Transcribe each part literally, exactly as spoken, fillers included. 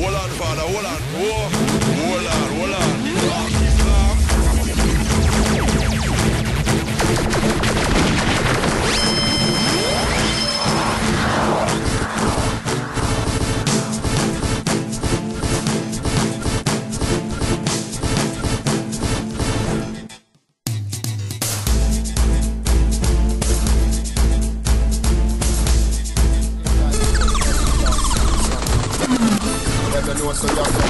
Hold on, father, hold on. Whoa. Hold on, hold on. Islam. So y'all can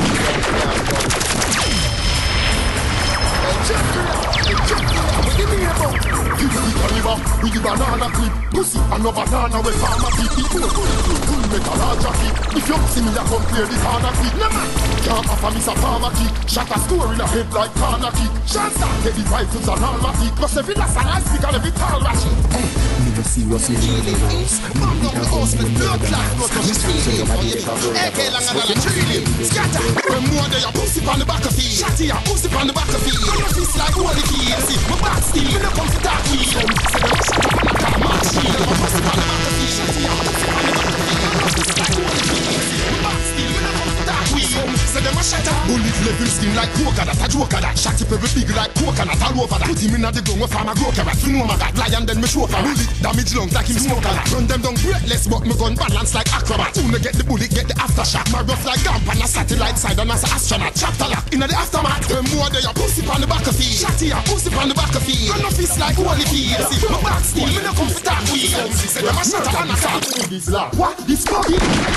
give me a bone. You the river, we the banana clip. Pussy and no banana with farmer feet. People go to cool make a larger feet. If you see me, I compare this harder feet. No man, can't offer me some farmer kick. Shot a story in a head like corner kick. Chance that heavy rifles and all my feet. Plus every last and I speak and every tall ratchet. Never see what's in the house. Mom up the house with blood clot. No touch feeling. A K long and a trillion. Scatter. When more they are pussy on the back of feet. Shotty a pussy on the back of feet. I know this like holy key. See, my back still. Me no come to dark weed. Say them shut up and I can't match shield. My pussy on the back of feet. Shotty a pussy on the back of feet. I know this like holy key. See, my back still. Me no come to dark weed. Say them a shut up. Bullet level skin like coca. That a joker. That shotty pebble big like coconut all over that. Put him in a the ground with farmer grow carrot. You know my God. Lion then me show for bullet. Damage lungs like him smoker. Run them down breathless but me gun balance like acrobat. Who no get the bullet get the aftershock. My rough like damp and a satellite side and as a astronaut. Chapter lock in the aftermath. When more they a pussy on the back of feet. Shotty a pussy on the back of feet. Run off his like holy key. See my back still. Me no come to start weed. Say them a shut up and a start. What? This buggy?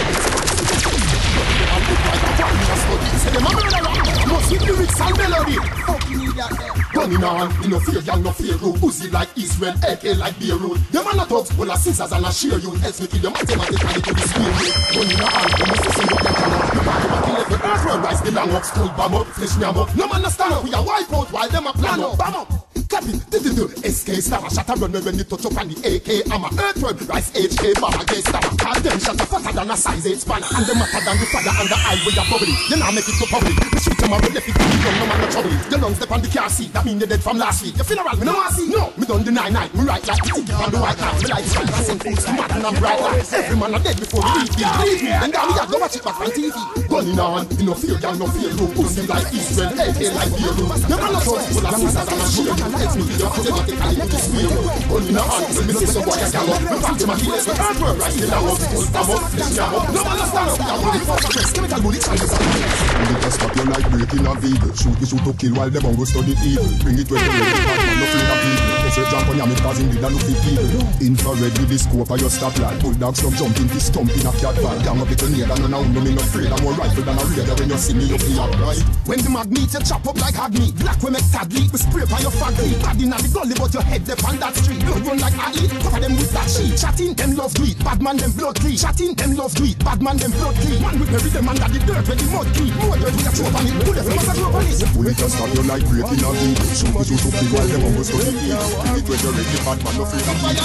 Say them a murderer. Must with lyrics and melody. Gunning on, you no fear, y'all no fear you. Uzi like Israel, A K like Beirut. Them are not thugs, full of scissors and a shear you. Else me kill them mathematically to the spear. Gunning on, you must see what they can up. You back up and kill every earthworm, rise the long up. Skull bomb up, flesh me up. No man no stand up, we a wipe out while them a plan up. Bam up. Copy, S K star, shut up, run when you touch up on the A K. I'm a earthworm, rise H K, bomb a gay star. Call them shut up fatter than a size eight spanner. And them matter than the father and the eye with a bubbly. You now make it to public. We shoot them up, we left it to the gun, no man no trouble. Your lungs step on the car seat, that mean you're dead from last week. Your funeral, me no want see, no. Me done the nine night, me right like the ticket on the white house. Me like strike, I send fools to mad and I'm bright like. Every man a dead before we leave me, leave me. Then down we have go watch it back on T V. Gunning on, you no fear, y'all no fear. You pussy like Israel, A K like Beirut. Your man no thugs, full of scissors and a shear. Else me kill your automatically to the square. Gunning on, me see some boy a gal up. Me back to my heels, me earthworm, rise the down up. Skull bomb up, flesh me up. No man no stand up, we are only for press. Chemical bullets and the sun. You just stop your light breaking a vehicle. Shoot me shoot to kill while them on go study evil. Bring it when you're ready, Batman, no fear of people. Yes, you jump on your because indeed I look at people. Infrared with the scope of your stoplight. Bulldogs from jumping this stump in a cat van. Gang up little near than none of them no afraid. I'm more rifle than a raider when you see me, you feel right. When the mag meet you chop up like hog meat. Black women tag leak, we spray by your fag leak. Bad in the gully but your head left on that street. Blood run like athlete, cover them with that sheet. Chatting them love tweet, bad man them blood clean. Chatting them love tweet, bad man them blood clean. Man with bury them under the dirt when the mud clean. More dirt we a throw on it, bullet from us a throw on it. Bullet just stop your light breaking a vehicle. Shoot me shoot to kill while them on go study evil. Bring it when you're ready, bad man, no fear of people.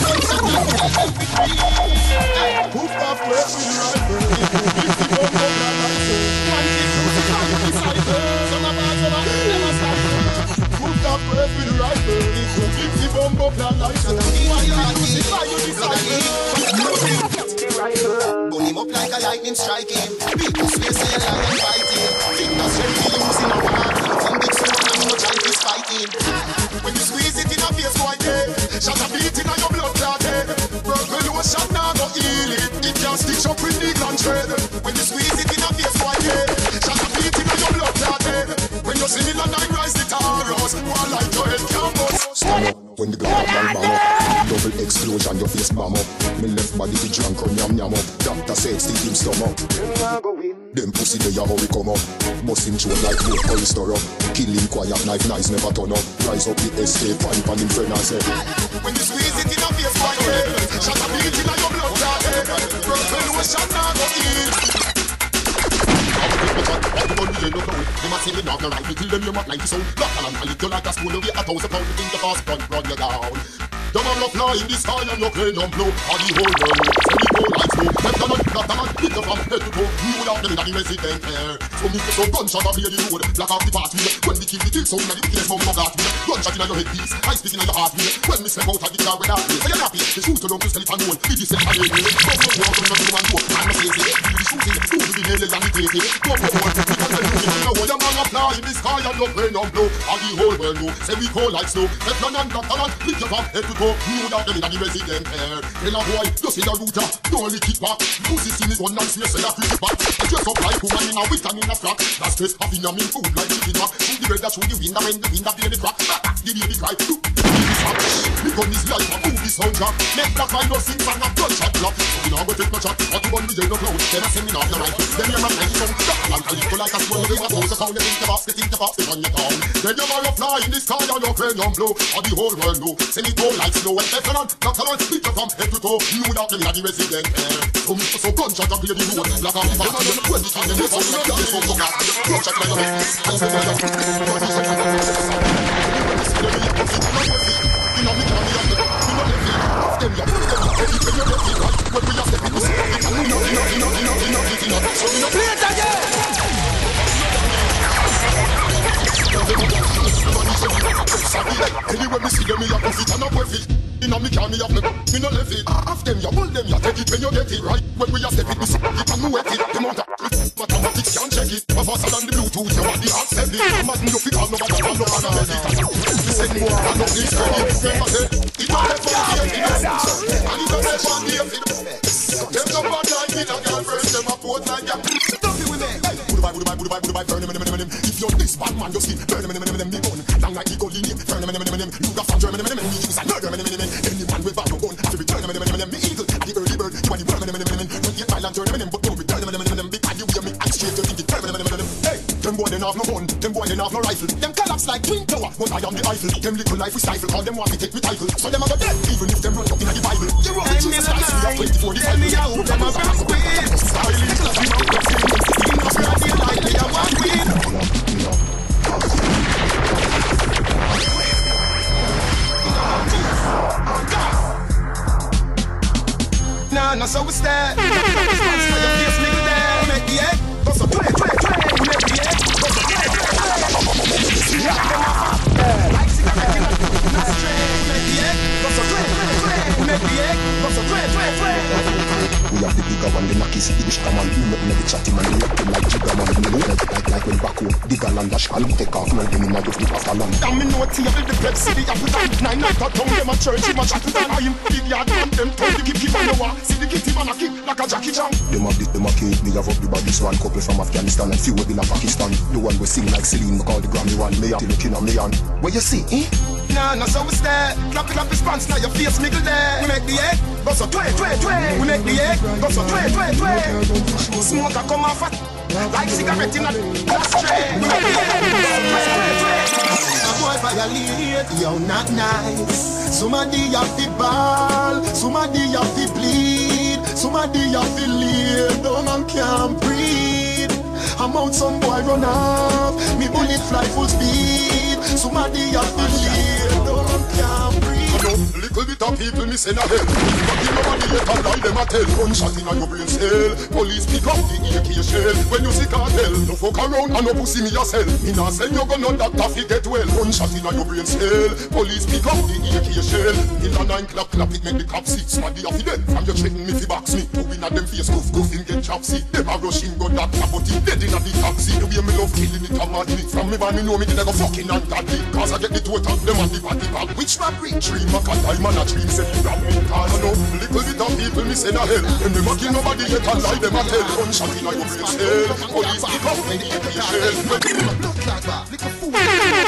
Poof off where we rifle. If you don't go down like so. One kick to the top of the cycle. Some of us are never stop. Poof off where we rifle. If you don't go down like so. Why you crucify you disciple? Burn him up like a lightning striking. Because we say a lion fighting. Fingers gently using a war. Index one and no giant is fighting. When you squeeze it in a face white head. Shot a beat in a your blood clot head. Purple lotion now go heal it. It can stitch up with the gland thread. When you squeeze it in a face white head. Shot a beat in a your blood clot head. When you see me land I rise the taros. One like your head can bust. Stand up when the ground man bang up. Double explosion your face bomb up. Me left body to drunk on yam yam up. Doctor said stick him stomach. Them pussy they a hurry come up. Bust him throat like boat oil stir up. Kill him quiet knife nice never turn up. Rise up the escape pipe and him friend and say. When you squeeze it in a face white head. Shot a beat in a your blood clot head. Purple lotion now go heal. Them a say me not no right, me kill them you must like so. Lock and I lick you like a spoon, you get a thousand pound, think the fast gun run you down. Them a love fly in the sky and your crane don't blow. And the whole world, so we go like smoke. Them the man, that the man, pick up from head to toe. You would have them in the resident air. So me get some gunshot up here the road, black off the pathway. When we kill the kill sound, and the wickedness mouth of me. Gunshot in your headpiece, I spit in your heartbeat. When me step out of the car with that place, so you're happy. The shoes to long to skeleton hole, it is set for the way. Come on, walk on the human door, and the face it. The shoes in the school, the nail and the fated. Go for one, we can tell you, you know, your man apply in the sky and your brain on blow. And the whole world know, say we cold like snow. Teflon and Doctor and pick you up, head to toe. New that them in the resident air. Tell a boy, you see the router, don't lick it back. Pussy skin is one nice, you say a pretty back. Dress up like woman in a wit and in a frock. That's stress having a mean food like chicken back. Shoot the bread that shoot the window when the wind up the crack. The baby cry, the gun is like a movie soundtrack. Make black man no sing and a gunshot block. So we now go take no shot, what you gun with no clown. Then I send me off the right. Then you're a nice song. Like a little like a swan, you have to sound the think about, the think about, the on your tongue. Then you're a fly in the sky and your cranium blow. And the whole world know. Send it go like snow and Teflon, Doctor and split you from head to toe. You without them in the resident air. So me so gunshot and clear the road. Like a fire, when the time they never see the so gunshot like a I said that you're you know me can't be up the you know them off them you put them up if you're ready right when we are stepping to see it you know you know you know you know you know you know so you know play it again anyway me see them me a profit and a profit you know me can't be up the me no left it off them you hold them you take it when you get it right when we are stepping to see it you know it the amount of mathematics can't check it but faster than the Bluetooth you want the heart set it imagine you fit all no matter how long I ready you said more than no this credit remember say it don't let for the end and it don't let for the end them no bad like me like girlfriend them a pose like ya don't be with me goodbye goodbye goodbye goodbye burn them them them if you're this bad man you see burn them them them them gun down like the golden name burn them them them them you got from Germany them them you use a murder them them them any man with bad no gun have to return them them them them eagle the early bird you want the burn them them them them twenty-eight mile and turn them them but don't return them them them because you hear me and straight you think the burn them them them hey them boy they have no gun them boy they have no rifle them collapse like twin tower but I am the Eiffel them little life we stifle all them want to take me title so them a go dead even if them run up in the Bible you run with Jesus Christ we have twenty-four disciples tell me how them a back with styling like a mountain in a bloody light they a walk with nah nah so we start response for your face nigga there make the egg go so play play play we make the egg go so play play play like cigarette in a nice tray we make the egg go so play play play we make the egg go so play play play we have the bigger one the knocky city the shaman who make me the chatty man look like jigger man in the like like like when back home the galant dash can take off now them in my gift after long damn me know table the Pepsi the appetite nine night at home them a church in my chatty time I am big yard man them told the keep keep on the war see the kitty man a kick like a Jackie Chan them have this them a cake me have up the body one couple from Afghanistan and few will in Pakistan the one we sing like Celine we call the Grammy one me till looking at me on where you see eh nah nah so we start clap clap response now your face nigga there we make the egg go so tway tway tway we make the egg go so tway tway tway smoke a come off like cigarette in a glass tray we make the egg go so tway tway tway a boy violate yo not nice somebody have the ball somebody have the bleed somebody have the lead down and can't breathe I'm out some boy run up me bullet fly full speed somebody have the lead down and can't breathe little bit of people me send a hell but you nobody yet a lie them a tell gunshot in a your brain cell police pick up the A K shell when you see cartel no fuck around and no pussy me yourself me nah send you gun on that taffy get well gunshot in a your brain cell police pick up the A K shell in a nine clap clap it make the cop see somebody off dead from your checking me fi box me to win at them face goof goof him get chopsy them a rushing gun that clap but he dead in a the taxi the way me love killing it a madly from me man me know me did I go fucking ungodly cause I get the total them on the body bag which robbery dream a cat time and a dream say you rob me cause I know little bit of people me send a hell and them a kill nobody yet and lie them a tell gunshot in a your brain cell police pick up the A K shell when you a blood clot back like a fool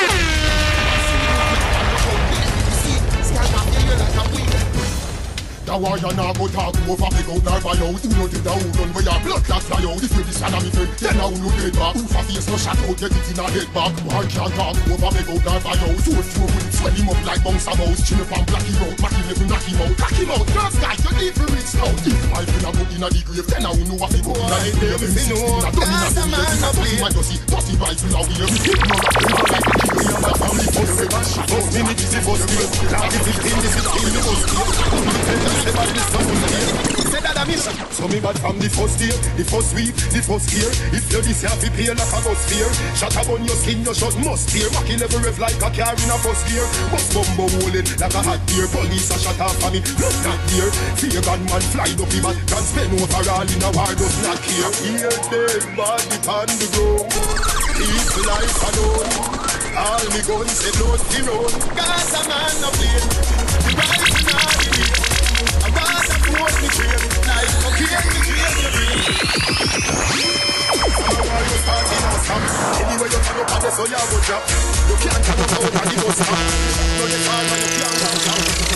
sky my feel like a weed the warrior now go talk over me go dark by out you know the down run where your blood clot fly out if you this and me friend then now no dead back who for face no shot out get it in a head back war can't talk over me go dark by out so if you will swell him up like bounce a mouse chin up and black him out mack him never knock him out knock him out first guy you need to reach now if my friend a go in a the grave then now know what he go in a the grave me know cause the man a play man you see pussy rifle now we have hit none of them like a kill in the family for the shot out minute is the first game now the fifteen this is in the first game So me bad from the first year, the first week, the first year. If you're this happy pay like a bus fear, shut up on your skin, your shot must tear. Mackie level rev like a car in a first gear. Bus bumbo rolling like a hot beer. Police a shut off for me, not not here. Fear gunman fly up him and can spend overall in a war does not care. Here dead body on the ground, keep life alone. All me guns say blood the road. Cause a man no plane, the right in all the way. I want to force me train, like cocaine me train the brain. Somewhere you start in a stop. Anyway you turn up on the so you go drop. You can't turn up out and the bus stop. No the car man you can't run down.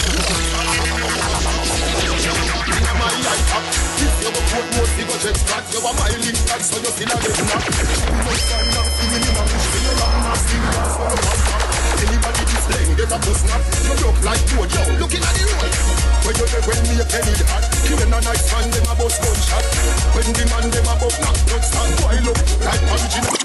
In my life up, if you go put more you go jet start. You are my link back so you still a get knock. You must stand up, singing in a push. You long not sing dance for the pump. Anybody displaying get a bus snap. You look like Jojo looking at the road. When you dey when me a penny hot, you a nice man dem a bust gunshot. When the man dem a bust knock, don't stand boy look like original.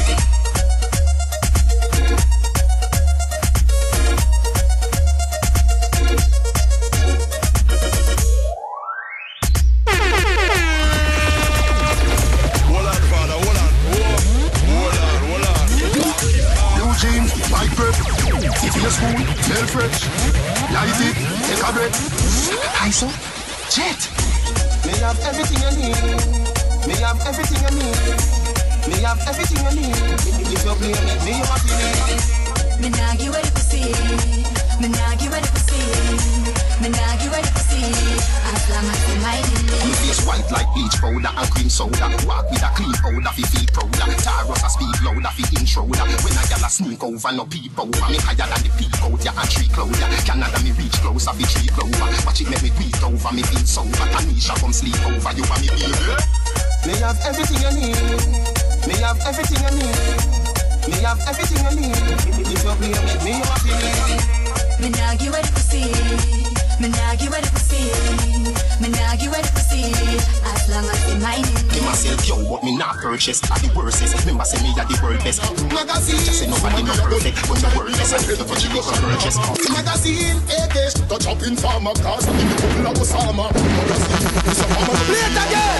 Hold on, father, hold on, hold on, hold on. Blue jeans, white bread, sit in the school, smell fresh. Light it, take a breath. Hi, sir. Jet. Me have everything I need. Me have everything I need. Me have everything I need. If you play me, me have a feeling. Me nah give away the pussy. Me nah give away the pussy. Me nah give away the pussy. As long as you mind Me it. face white like bleach powder and cream soda. Walk with a clean powder, fi feel prouder. Taros a speak louder, fi intruder. When a gyal a sneak over, no peep over. Me higher than the peak out, ya and tree closer. Canada me reach closer, be tree clover. Watch it make me tweet over, me feel sober. Tanisha come sleep over, you and me baby. Me have everything I need. Me have everything I need. Me have everything I need. If you play me, me have a feeling. Me nah give away the pussy. Me nah give away the pussy. Me nah give away the pussy. As long as you mind Me it. myself yo, but me not purchase. Are the worstest. Remember say me are the world best. Magazine, just say nobody no perfect, but the world best. And if you go for purchase. Magazine, A K, touch up in farmer cars. In the couple of Osama. Magazine, it's a farmer. Play it again!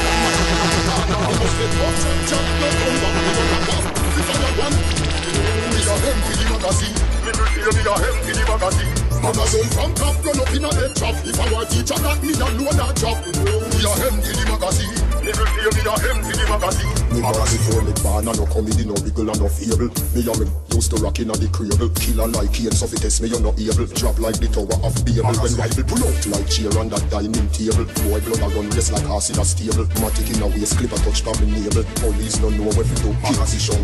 Magazine from top, run up in a head trap. If I were teacher, that me a load a drop. We are empty the magazine. Never fear me a empty the magazine. Me magazine for me ban and no comedy, no wiggle and no fable. Me a me used to rock in a the cradle. Killer like Kane, so fi test me you no able. Drop like the tower of Babel. When rival pull out like chair on that dining table. Boy blood a run race like horse in a stable. Matic in a waist, clip a touch from me navel. Police no know where to do position.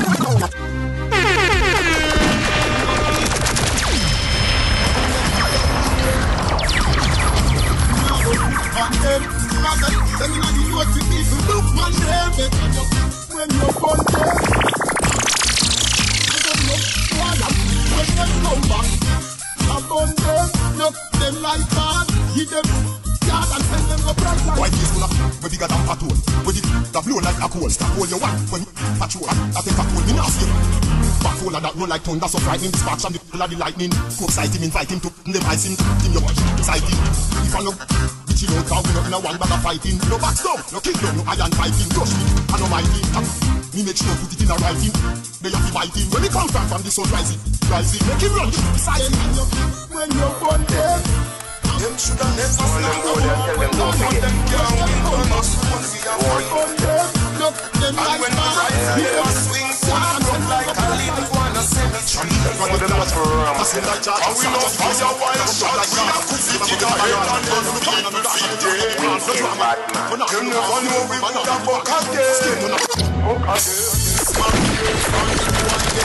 And then, mother, tell me that you want to people look one day, when you're born there. You don't look one up, when they come back. Upon them, look them like that, hit them, yard and send them go bright like. White is full of, where bigger than patrol, where the blow like a coal, stop all you want, when patrol, I take a coal, me not see. Back full of that run like thunder, so frightening, dispatch and the pull of the lightning. Cope sight him, invite him to, them ice him, him your watch, sight him. If I know, bitch you know, cause we not in a one bag of fighting. No back down, no kick down, no iron fighting. Rush me, I know my team. Me make sure put it in a writing. They have to fight him. When he come from, from the sun rising, rising. Make him run, beside him. When you're born dead, them shoulda never stand up. Don't want them young, we don't must want we are born dead. Look, them like when we rise, we must swing far from like a little one a cemetery. And we love fire while shots, we have to sit in our head and then we people feel dead. You never know we would have buck again. Buck again. Smack you from the one day.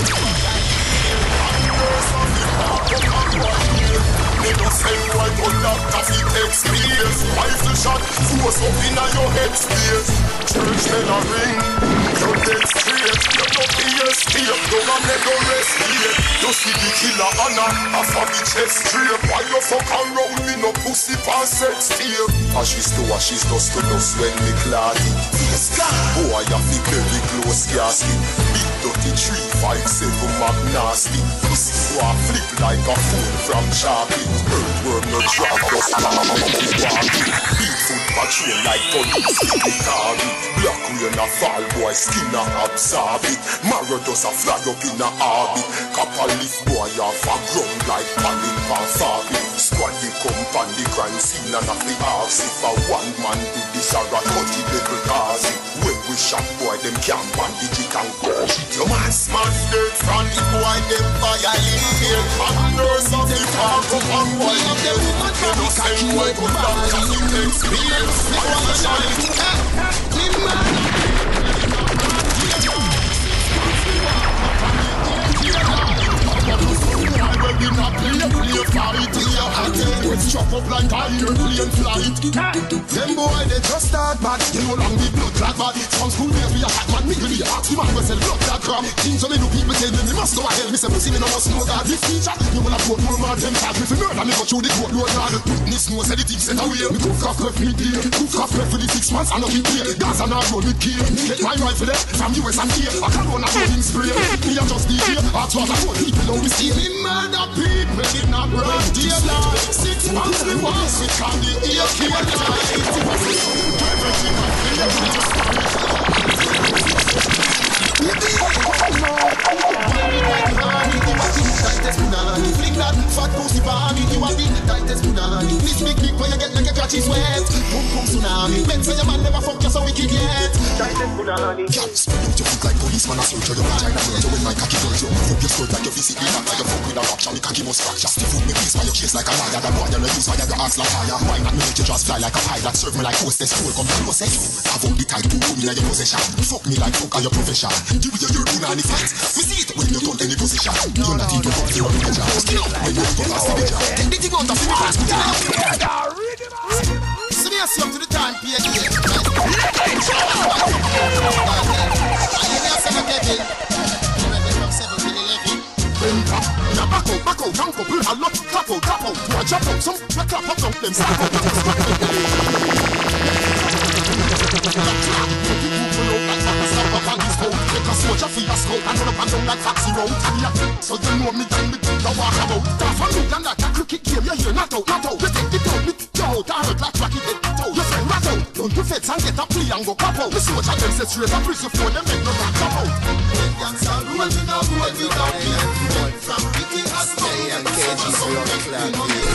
Me no send one gun that coffee experience. Rifle shot, force up in your head space. Church bell a ring, you're dead straight. You're not be escape, don't a never rest here. You see the killer Anna, off of the chest straight. Why you fuck around me, no pussy pass sex tape. Ashes to ashes, dust to dust when me clot it. Face gone, boy boy a fi very close casket. Big dirty three five seven Magnasty. Pussy boy flip like a fool from chocolate. Earthworm no drop dust man make it walk it. Big foot patrol like police in the target. Black rain a fall boy skin a absorb it. Marrow does a fly up in a orbit. Copper leaf boy a fa ground like panic pan fabric. Squad the come pan the crime scene and a fi ask if a one man do this or a cut it little cause it. When we shot boy them can't bandage it and crush it. Your man smash dirt from the boy them violate. And nurse of the car come and boy them. They no say boy go down cause it experience. I wanna show you. Clean man. We not play, play fight here. Let's chop up like a airplane flight. Them boy they just start bad. You know long the blood clot bad. From school where we a hot man, me go be a hot man. We sell blood clot crap. Things so many people tell me me must go a hell. Me say pussy me no must know that. This teacher, you will have put more mad them talk. Me fi murder me go through the court road yard. Witness know say the things set away. Me cook off left me deal. Cook off left for the six months and no keep here. Gas and I roll with gear. Get my rifle there from U S and here. I can't run a rolling spray. Me a just D J. That's what I want people don't be steal. Me murder people in a broad daylight. Six months we was we can the A K light. Everything I feel we just flick that fat pussy party. You are the tightest punani. This big big when you get like a catchy sweat. Boom boom tsunami. Men say your man never fuck you so we can get tightest punani. Can't spell out your foot like policeman. I search your vagina. You when my cocky girl you move up your skirt like your physique. You like your fuck with a rock. Shall me cocky must fracture. Stiff foot me piece by your case like a liar. That boy you reduce by your ass like fire. Why not me make you just fly like a pilot? Serve me like hostess. Cool come to say you have on the type to put me like your possession. Fuck me like fuck are your profession. Give me your your punani fight. We see it when you don't any position. You're not even going to the job. Skin up when you go past the job. Take the thing out of the class. Put it out. See me as you up to the time period. I hear seven Kevin. From seven to eleven. Now back out, back out, down for pull a lot, clap out, clap out, watch up out, some clap clap up, them stop out, stop out. Take a soldier for your skull and run up and down like taxi road. So you know me and me think I walk about. Half a million like a cricket game, you hear not out, not out. You take the down, me take your out, I heard like rocky head out. Your friend rat out, don't do feds and get a plea and go cap out. The soldier them set straight a prison for them make no back cap out. Gangs are roll without roll without fear. From Ricky has no and K G for your clan.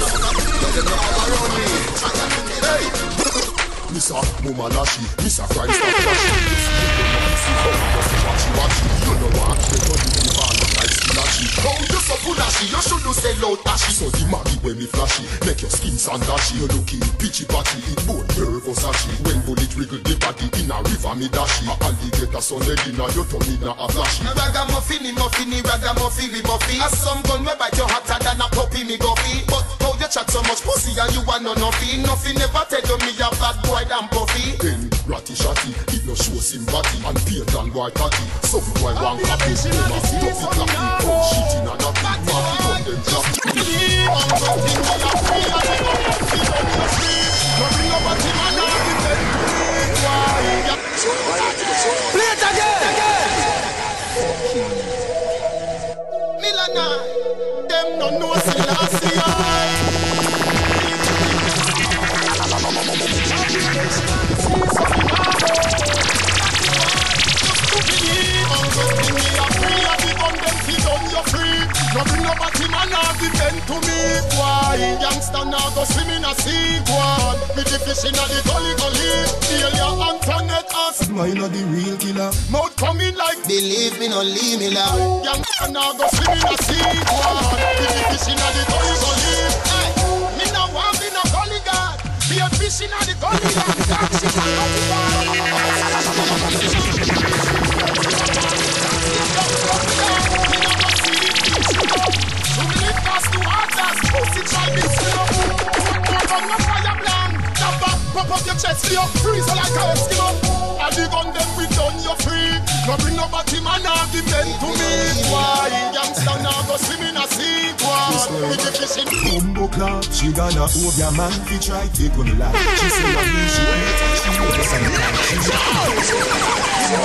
Hey! Mister Mumalashi, Mister Crime Stop Flashy. Watchy, watchy, you know what? They don't even ball up like Splashy. Oh, you so Pulashy, you should do say loud ashy. So the maggie when me flashy, make your skin sandashy. You looking pitchy patty, it bone nervous ashy. When bullet wriggle the body in a river me dashy. A alligator son head in a your tongue in a flashy. Ragamuffin, muffin, ragamuffin, muffin. As some gun me bite your hotter than a puppy me guffy. But how you chat so much pussy and you want no nothing. Nothing never tell you me a bad boy than puffy. Then ratty shatty, it no show sympathy. And peer than boy tatty. Some boy want copy, them a stuffy clappy. Oh shit in a nappy, party on them drop. I'm something I am free, I think I'm free, I'm free. Nothing about him and all the men. Why? Play it again, again. Milana, them no know Selassie. Nothing about him and argument to me. Why? Youngster now go swim in a sea. One with the fish in the gully gully. Feel your Antoinette us. Mine are the real killer. Mouth coming like believe me, no leave me now. Youngster now go swim in a sea. One with the fish in the gully gully. Hey, me now want me no gully guard. Be a fish in the gully guard. Dark shit and gully guard. Pussy try this slow. Run no fire blank. Never pop up your chest for your freeze like a Eskimo. And the gun them we done you free. No bring no body man argument to me. Why? Youngster now go swim in a sea. Why? With the fishing. Bumbo clock. She gonna hold your man if you try take on the life. She say I mean she hate. She knows I'm not.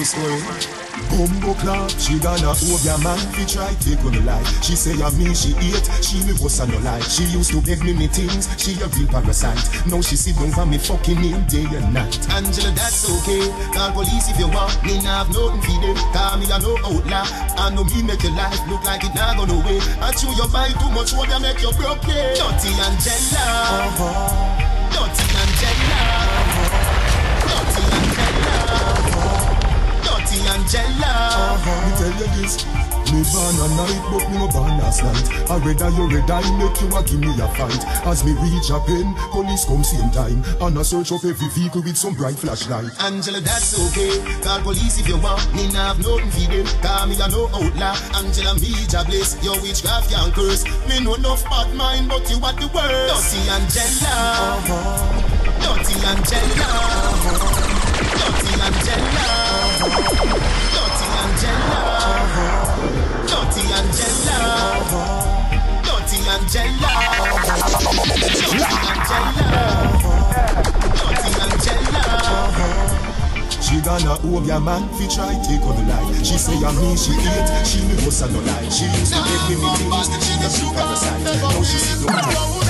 story. Bumbo clap, she gonna hold your man. Fi try take on the life. She say a me she hate, she me was a no lie. She used to beg me me things, she a real parasite. Now she sit down for me fucking him day and night. Angela, that's okay. Call police if you want. Me nah have nothing for them. Call me a no outlaw. I know me make your life look like it not gonna wait. I chew your buy too much, what you make you broke. Dirty Angela, uh-huh. Dirty Angela, uh-huh. Dirty Angela, uh-huh. Dirty Angela. Uh-huh. Me tell you this, me born a night, but me no born last night. I rather you rather I make you a give me a fight. As me reach a pen, police come same time, and I search of every vehicle with some bright flashlight. Angela, that's okay. Call police if you want. Me nah have nothing for them. Call me a no outlaw. Angela, me jobless. Your witchcraft can curse. Me no enough bad mind, but you are the worst. Dirty Angela, uh-huh. Dirty Angela, uh-huh. Dirty Angela, uh-huh. Dirty Angela, uh-huh. Dirty Angela, uh-huh. Dirty Angela, uh-huh. Dirty Angela, uh-huh. Dirty Angela, uh-huh. She gonna hold your man, fi try take on the lie. She say a me she hate, she me was a no lie. She used to make me me things, she a super parasite. Now she sit down.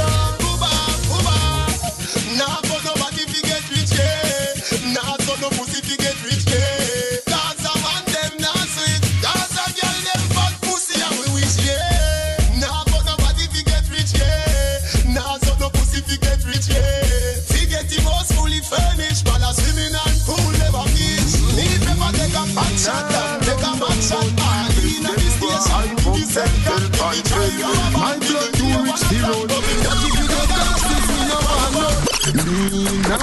Nah, for nobody fi get rich, yeah. Nah, so no pussy fi get rich, yeah. Cause a man them nah sweet. Cause a girl them fuck pussy and we wish, yeah. Nah, for nobody fi get rich, yeah. Nah, so no pussy fi get rich, yeah. Fi get the most fully furnished, but a swimming and pool never beach. Need never take a back shot and take a back shot. Ah, in a this station, the second, the try my blood to reach the road. What if you go dance this me no one know? Me nah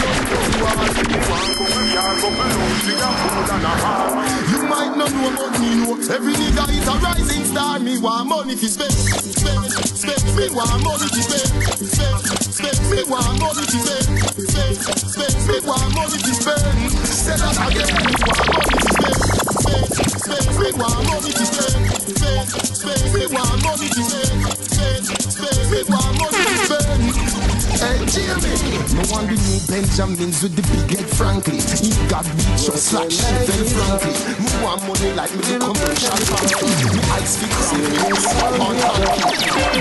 you might not know about me, no. Every nigga is a rising star. Me want money fi spend, spend, spend. Me want money fi spend, spend, spend. Me want money fi spend, spend, spend. Me want money fi spend. Say that again. Me want money fi spend, spend, spend. Me want money fi spend, spend, spend. Me want money fi spend. Hey Jamie, no one the new Benjamins with the big head frankly. He got rich just like shit very frankly. Me want money like me the commercial family. Me ice fix it, me so on happy.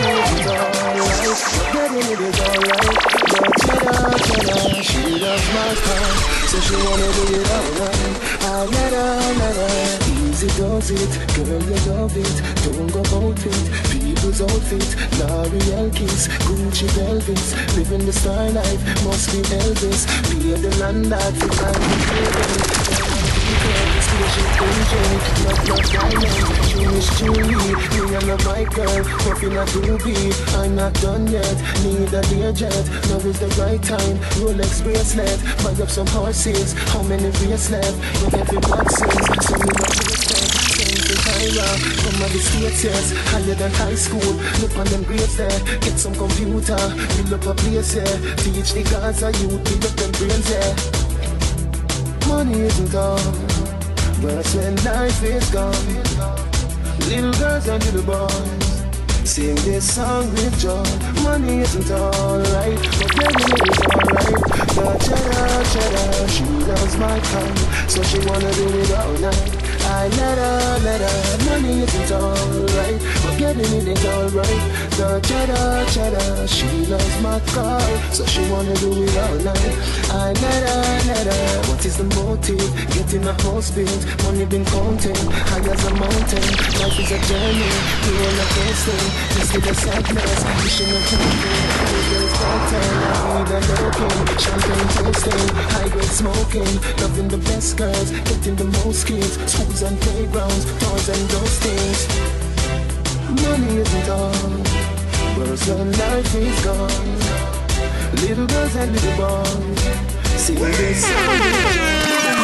Getting it is alright, but cheddar, cheddar, she loves my car, so she wanna do it alright. I let her, let her, easy does it, girl you love it, don't go about it. People's outfit, L'Oreal kiss, Gucci velvets, living the star life, must be Elvis. Be the landlord for time to pay. Spaceship engine, love, love, diamond, Jewish Julie, me and love my girl, puffin' a doobie. I'm not done yet, need a Learjet. Now is the right time, Rolex bracelet, buy up some horses. How many race left? But every box says, so me not respect. Come on the states, yes, higher than high school. Look on them grades there, get some computer, build up a place there. Teach the Gaza youth, build up them brains there. Money isn't all, but when life is gone, little girls and little boys sing this song with joy. Money isn't alright, but baby it is alright. The cheddar, cheddar, she loves my kind, so she wanna do it all night. I let her, let her, money isn't alright, but getting it is alright. The cheddar, cheddar, she loves my car, so she wanna do it all night. I let her, let her, what is the motive? Getting a house built, money been counting, high as a mountain. Life is a journey, we all a tasting, just get the sadness, wishing a camping. This is cocktail, I need a looking, champagne tasting, high grade smoking, loving the best girls, getting the most kids, schools and playgrounds, toys and those things. Money isn't all, but when life is gone, little girls and little boys sing this song.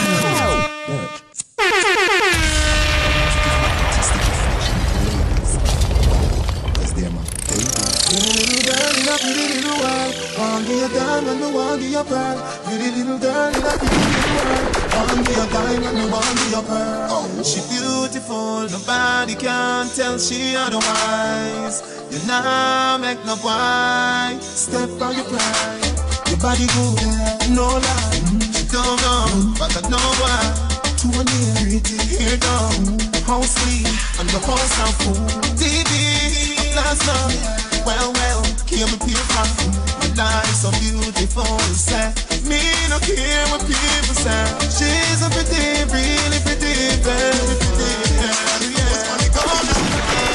Little girl, one be a diamond, and one be a pearl. Pretty little girl in a pretty little world. One be a diamond, and one be a pearl. Oh, she beautiful, nobody can tell she otherwise. You now make no boy step on your pride. Your body good, no lie. She don't know, but I know why. to a near pretty hair down, how sweet and the house of food. T V last night, well well, came a peer from my life so beautiful. Say me no care what people say. She's a pretty, really pretty, very pretty. Yeah, money gone out.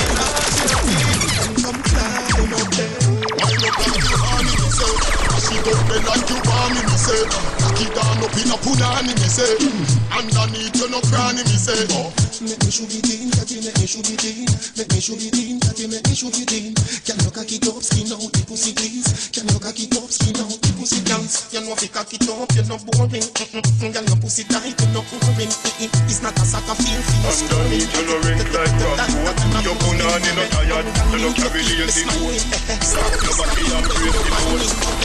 Come climb up there. Wind up like you want me say. She don't play like you want me say. Cock it down up in a punani me say. Underneath you no cranny me say. Oh, make me shoot it in, catty make me shoot it in. Make me shoot it in, catty make me shoot it in. Can you cock it up, skin out the pussy please? Can you cock it up, skin out the pussy dance? You know if you cock it up, you're not boring. Girl, your pussy tight, you're not boring. It's not a soccer field for you. Underneath you no ring like rock. Your punani no tired. You no carry lazy food. Stop your body and brace the food.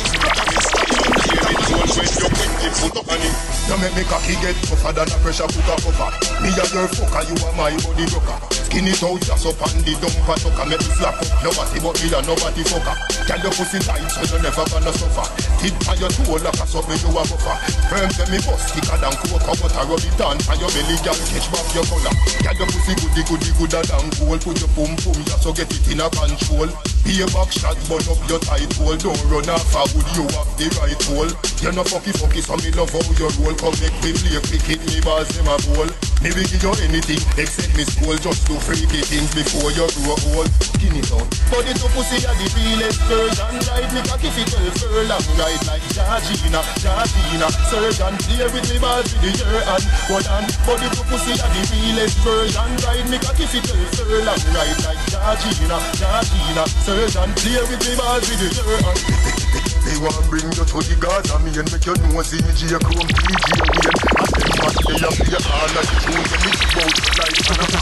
You make me cocky get tougher than a pressure cooker cover. Me a your fucker, you are my body rocker. Skin it out just up on the dumper tucker. Make me slap up your body but me a nobody fucker. Can your pussy tight so you never gonna suffer. Tip on your toe like a something you a buffer. Firm tell me bust thicker than cocoa butter. Rub it on for your belly, girl, catch back your collar. Can your pussy goody goody gooder than gold. Put your pum pum just so get it in a control. Be a back shot, burn up your tight hole. Don't run off a wood, you have the right hole. You no fucky fucky, so me love how you roll. Come make me play cricket, me balls them a bowl. Me will give you anything, except me school. Just do freaky things before you grow old. Skin it out. Body to pussy are the realest version. Ride me cocky fit well furlong. Ride like Georgina, Georgina. Surgeon, play with me balls with the year and hold on. Body to pussy are the realest version. Ride me cocky fit well furlong. Ride like Georgina, Georgina. Surgeon, play with me balls with the year and they want bring you to the Gaza me and make you know C G a chrome P G a win. And them man they a play all like the tune they mix bout like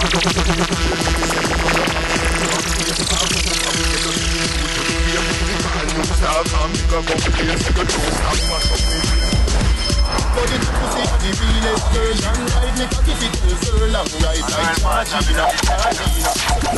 and you start and make a complaint so you don't stop mash up me. Body to pussy are the realest version. Ride me cocky fit well furlong. Ride like Georgina, Georgina.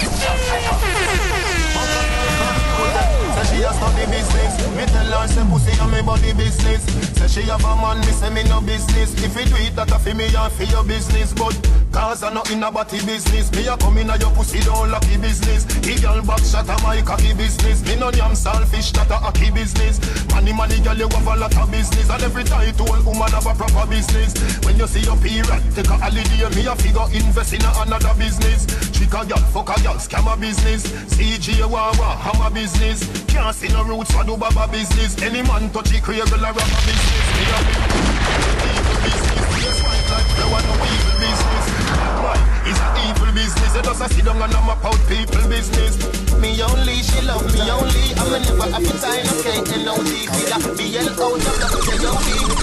Say she a study business. Me tell her say pussy and me body business. Say she have a man, me say me no business. If you do it, that a fi me and fi your business. But cause I not in a body business. Me a come in a your pussy don't lucky business. The girl back shot a my cocky business. Me no damn selfish, that a hacky business. Money money girl you have a lot of business. And every time to all woman have a proper business. When you see your period, take a holiday. Me a figure invest in a another business. Trick a girl, fuck a girl, scam a business. C G Wawa, hammer business. Can't see no roots for do baba business. Any man touch it, create a rubber business. Me a evil business. Yes, white like flower, no evil business. Why? It's an evil business. You just a sit down and I'm about people business. Me only, she love me only. I'm a never have a time, okay, and no T V. That be L O, I'm not say no T V.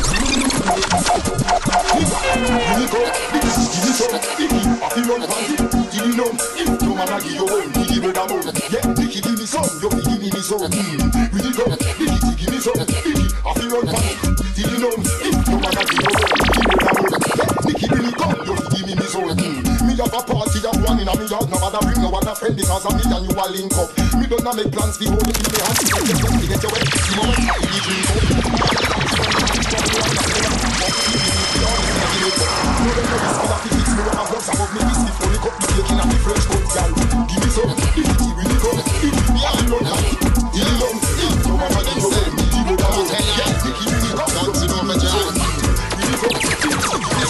Give it up, give it up, give it up, give it up, give it up, give it up, man, I give you one, give it up, yeah, give me some, you give me some, with it up, give it, give me some, give it up, give it up, give it up, give it up, man, I give you one, give it up, yeah, give me some, you give me some, me have a party of one in a me yard, no matter bring no other friend because of me and you all link up, me don't know make plans for hold it in the hands, get your way, get your way, see what I give you no, them no risky that it fix me when I'm drugs above me whiskey for the cup me taking at the French coat, girl. Give me some, give it, give it, come, give it, me and run like it. Give it, come, give it, no matter the same. Give it, come, yeah, give it, give it, come, don't you know my job? Give it, come, give it, give it, come, give it,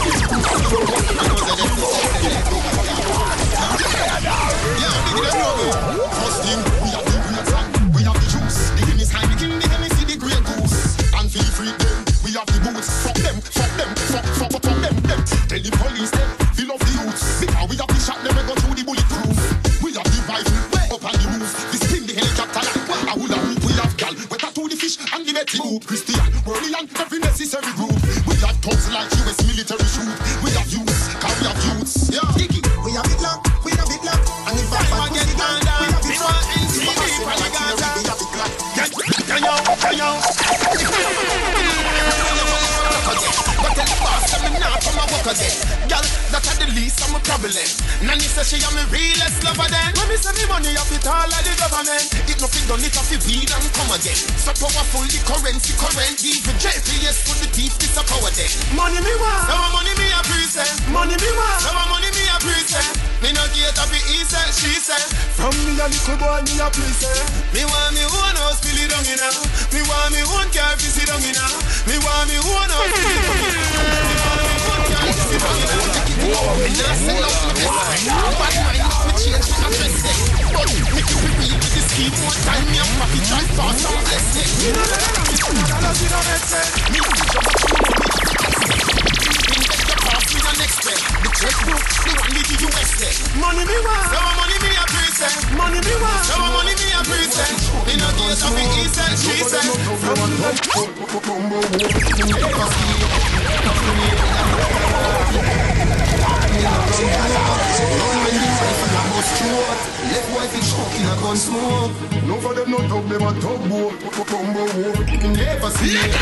yeah, big them know. First thing, we have the great song, we have the juice. The Guinness high, the king, the Hennessy, the great goose. And feel free them, we have the boots. Fuck them, fuck them, fuck, fuck, fuck them, them. Tell the police them, fill up the youths. Because we have the shot, never go through the bulletproof. We have the rifle, up on the roof. The spin, the helicopter, like I would have we have gal. Wetter to the fish and the Betty Boop. Christian, Worley and every necessary group. We have thugs like U S military shoot. We have youths, cause we have youths. Yeah, Dickie, we have it locked, we have it locked. And if I find get it down, we have it locked. We have it locked. Get, get yo, get yo. But tell the boss that me not from a work again. Girl, that are the least this is my problem. Nanny says she am the realest lover then. When me say me money off it all of the government, it nothing done it off the weed and come again. So powerful the currency current, even J P S for the thief this a power then. Money me want, so money me a present. Money me want, so money me a present. Me no get up it easy, she said. From me a little boy me a present. Me want me own house fill it down in her. Me want me own car fi sit down in her. Me want me own house fill it down in her. Me want me own car fi sit down in her. Me nah sell out my best. Bad mind if me change me address it. But me keep it real with the scheme. One time me a papi drive fast and bless it. Me no know that me two dollars in a next set. Me a teach about your money. Me the next step. The checkbook, the one lead to U S A. Money me want, so money me a present. Money me want, so money me a present. Me no get up in east and she said. Left wife is choking a gun smoke. No for them no talk, them a talk boat. Combo war. You never see it.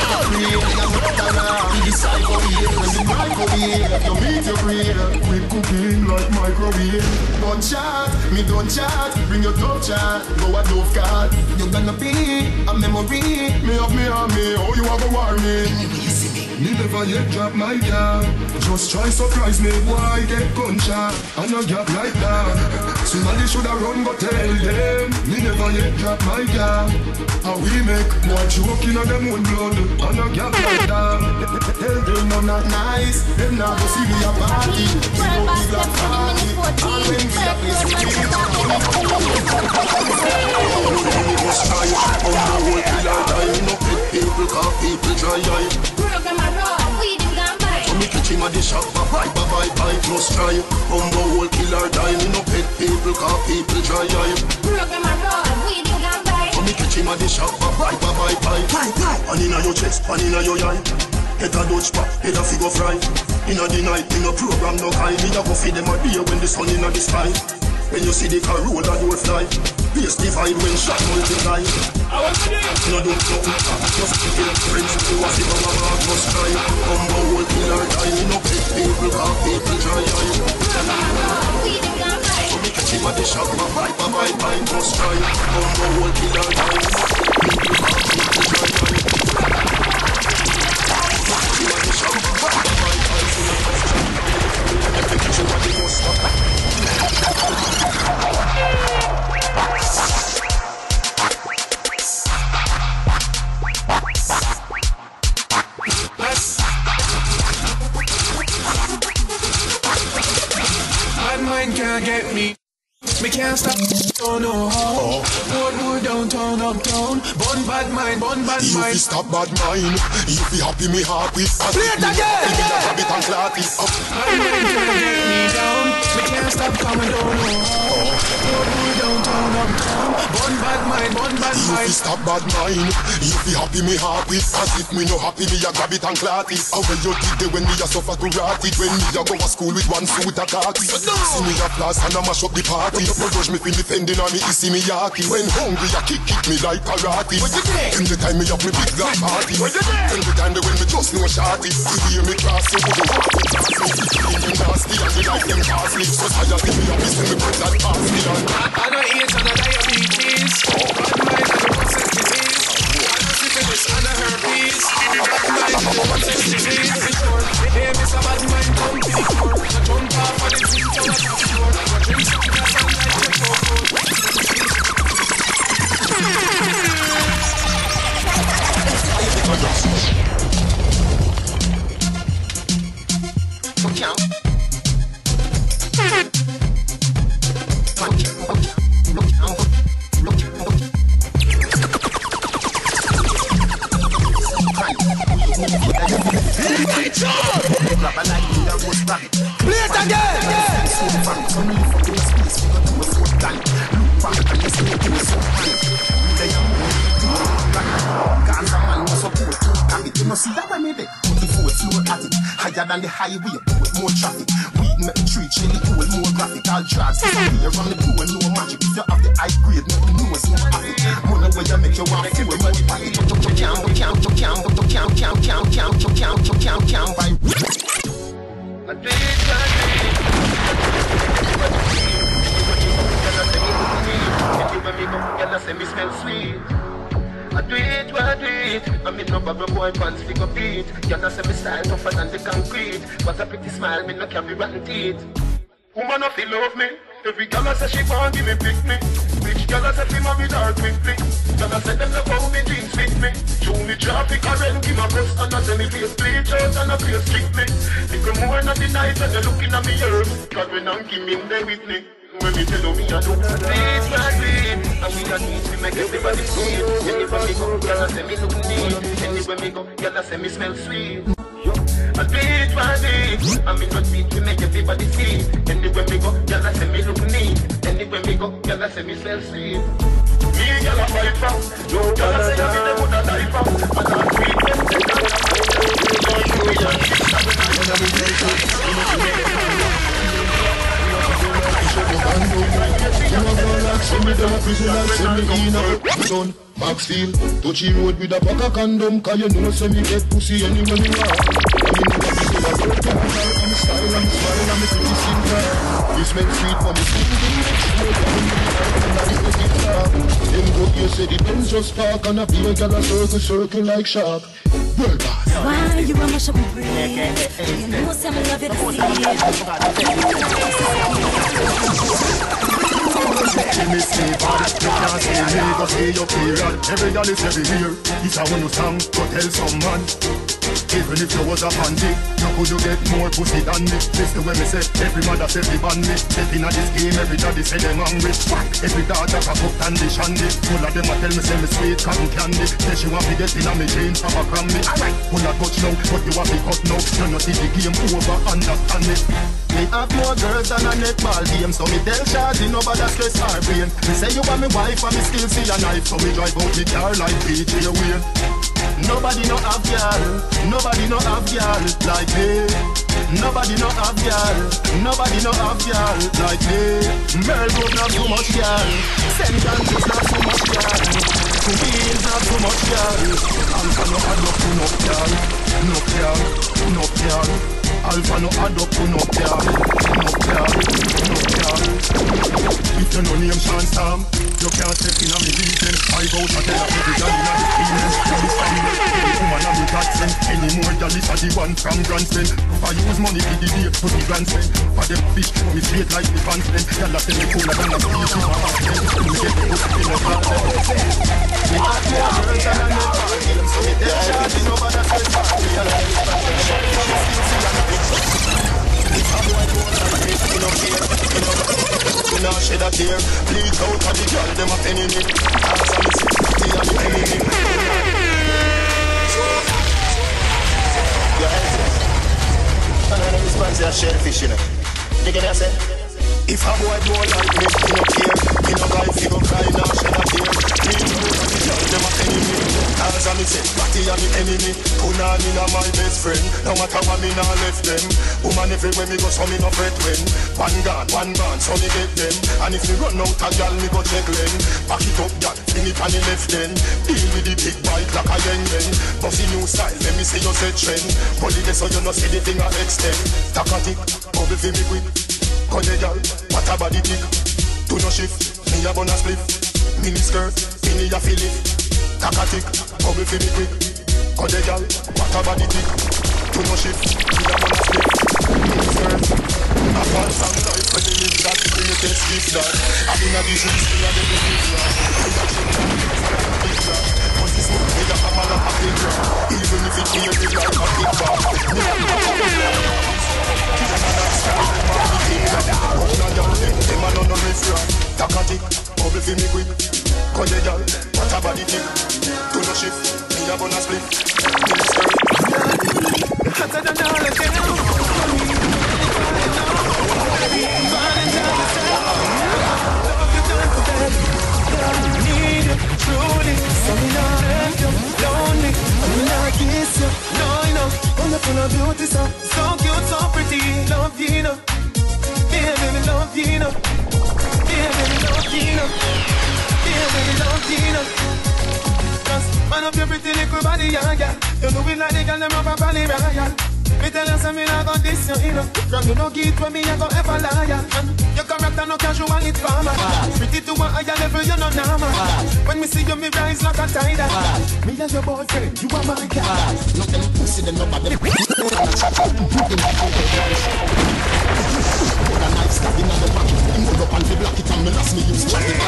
You decide go here when the night go here. You meet your prayer. We cooking like microwave. Don't chat, me don't chat. Bring your top chat, go a dove card. You gonna be a memory. Me have me and me, oh you have a war me. Me never yet drop my guard. Just try surprise me, why get gunshot? And a gap like that. Somebody shoulda run go tell them. Me never yet drop my guard. How we make more choking on them own blood. And a gap like that. Tell them I'm not nice. Them not go see me a party. We don't give a party. And when we a place we keep we must try. On the whole killer time. No pet people, cause people dry eye. Program a roll, weed in gone by. So me catch him at the shop, bye bye bye bye, must try. Humbo whole killer die, me no pet people, cause people dry eye. Program a roll, weed in gone by. So me catch him at the shop, bye bye bye bye. Bye bye. And inna your chest, and inna your eye. Head a Dutch pop, head a figure fry. Inna the night, me no program no high. Me a go feed them a day when the sun inna the sky. When you see the car roll and door fly, base divide when shot multiply. No don't know, just to get friends to a figure of a must try. Humbo whole killer die, me no pet people, cause people dry eye. So me catch him at the shop, bye bye bye bye, must try. Humbo whole killer die, me no pet people, cause people dry eye. Catch him at the shop, bye bye bye bye, so me must try. Every catch him at the must stop. Bad mind can't get me. Me can't stop. Oh no. One more downtown, uptown. Bun bad mind, bun bad You mind. fi stop bad mind. You fi happy me heart with. Play it again. Me a rabbit and clot it up. Bad mind can't get me down. Me can't stop coming down. One more downtown, uptown. Bun bad mind, bun bad You fi mind. stop bad mind. You fi happy me heart with. As if me no happy, me a grab it and clot it. How will you did it when me a suffer to rot it? When me a go to school with one suit a khaki. See me a class and a mash up the party. No judge me for defending on me, you see me yaki. When hungry a kick kick me like karate. In the time me up me big black party. In the time they when me just know shorty. You hear me crossing over the water. Even nasty and me like them costly. So society me up is me put that past me on. I don't eat on a diabetes. Bad mind is a consent disease. I don't syphilis and a herpes. Bad mind is a consent disease. Hey, Mister Bad Mind, come to the floor. I jump off of the drink from a top floor. I drink some gas and light your cocoa. Play it higher than the highway, with more traffic. Weed make the tree chilly, cool, more graphic. All drugs disappear on the pool, no magic. If you have the high grade, make the nose more happy. Money where you make you want to feel money back. Count, count, count, count, count, count, count, count, count, count, count, count, count, by. I did it, I did it. I do it, why I do it. I mean no bubble boy pants pick up beat. You know say me style tougher than the concrete. What a pretty smile, me no carry rotten teeth. Woman of the love me. Every girl I say she want give me pick me. Which girl I say fi marry her quickly. Girl I say them love how me jeans fit me. Show me traffic and rent give my bust. And I say me face bleach out and I face trick me. Little more than the night when you looking at me earth. God when I'm giving them with me. When me tell me I do please my dream. And we got needs to make everybody sweet. Anywhere me go, girl I say me look neat. Anywhere me go, girl I say me smell sweet. I do it my day. I mean not need to make everybody see. Anywhere me go, girl I say me look neat. Anywhere me go, girl I say me smell sweet. Me girl I fight for. No girl I say I be the one that die for. And I treat them say that I'm Maxfield, touchy road with a pack of condom. Cause you know say me get pussy anywhere me want. And you know that me say a dirty pussy. And me style and me smile and me pretty skin car. You smell sweet for me skin. Them go here say the Benz just park. And a beer gal a circle circle like shark. World boss. Why you a mash up my brain? You know say me love you to see She me sleep hard, you can't see me, go see your period. Every girl is everywhere, it's a one song, go tell some man. Even if you was a panty, you could you get more pussy than me. This the way me say, every mother say they ban me. Step in this game, every daddy say them hungry. Every daughter can cook and dish and it. All of them a tell me say me sweet cotton candy. Say she want me get in a me jeans, Papa cram me. Pull a touch now, but you want me cut now. You know see the game over, understand it. Me have more girls than a netball game. So me tell Shazzy nobody stress her brain. Me say you want me wife and me still see a knife. So me drive out me car like P J Wayne. Nobody no have girl, nobody no have girl like me. Nobody no have girl, nobody no have girl like me. Merle Grove not too much girl, Saint Francis not too much girl, Queens not too much girl. Alpha no add up to no girl, no girl, no girl. Alpha no add up to no girl, no girl, no girl. If you no name Sean Sam, you can't step in a me reason. I go to tell every girl in a the female. You stand up, every woman a me Godson. Any more girl is a the one from Grandstand. I use money for the day to the grandstand. For them fish, me straight like the pants then. Girl a tell me cooler than a fish in my heart then. You get the pussy in a heart then. Me have more girls than a net ball game. So me tell Shazzy nobody stress her. Me a like this man, me still see a me. If a boy don't like me, you no care, you no you no shed a tear. Bleed out of the girl, them a penny me. As a me see, and the enemy. Your head is and I know response to a shellfish, you know. You get what I say? If a boy don't like me, you no care. You no guy fi go cry, now shed a tear. Bleed out of the girl, them a penny me. As a me say, Batty and the enemy. Punani na my best friend. No matter what me nah left them. Woman everywhere me go so me no fret when. One gun, one gun, so me get them. And if me run out a gal, me go check them. Back it up gal, fling it on the left then. Deal with the big bike like a yen then. Bossy new style, let me see you set trend. Bully this so you no see the thing I extend. Takatik, bubble fi me quick. Cause the gal, what a body tick. Do no shift, me a bonus split. Mini skirt, mini a fill it. Takatik, bubble fi me quick. Cause the gal, what a body tick. Do no shift, me a bonus split. Mini skirt, a false and life when they live that. When you test this that, I been a disease, me a devil this that. I got you now, this that. Cause this one, me a hammer like a big rock. Even if it hear me like a big bar. Me a big rock. Takatik, bubble fi me quick. Cause the girl, what a body tick. Do no shift, me a bonus split. Mini skirt. Hotter than all of them. Love you done for them. Need you, truly. So me not left you, lonely. I me not kiss you, no, you know. Wonderful and beauty, so so cute, so pretty. Love you, know. Yeah, baby, love you, know. Yeah, baby, love you, know. Yeah, baby, love you, know. Just man up your pretty little body, yeah, yeah. You know we like the girl, them up a body, royal. Me tell you something I got this you know. From you no get when me I go ever liar. And your character no casual it's farmer. Pretty to a higher level you no normal. When me see you me rise like a tide. Me as your boyfriend you are my guy. Not them pussy them no bad them. Put a knife stab in the pocket. Him hold up and the block it and me last me use chat it.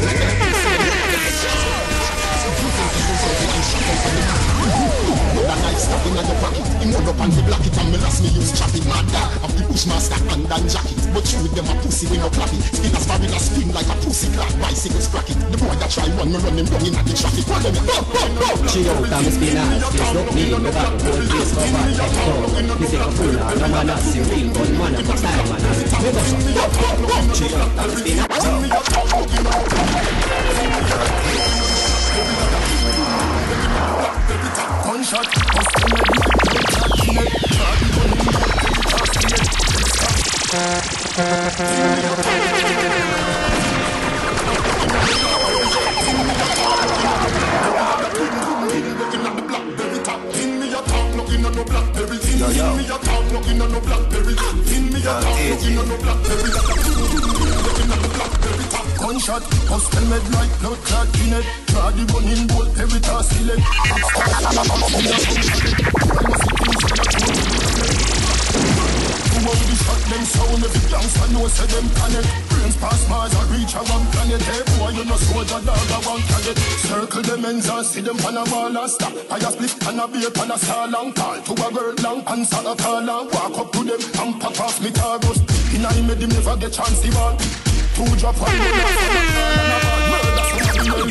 Put a knife stab in the pocket. Him hold up and the block it and me last me use chat it. Mad of the bushmaster and dan jacket. But you with them a pussy we no clap it. Spin as far in a spin like a pussy clap. Bicycle crack it. The boy that try run me run him down in the traffic. Run them go go go. She out and spin out. There's no need to back the whole place for back. You take a fool now. No man has you real gun man and time man. She out and spin out. One shot, Yo, yo. Gunshot, custom made like blood clot in it. Draw the gun in both Peritas select. Who out the shot them sound every gangster know say them connect. Brains pass Mars and reach a one planet. Hey boy you no soldier dog a one target. Circle them ends and see them pan a wall and stop. I a split and a beer pan a star long call to a girl long answer a call and walk up to them and pop off me targos. In a made him never get chance the ball. Two drop one and a ball murder somebody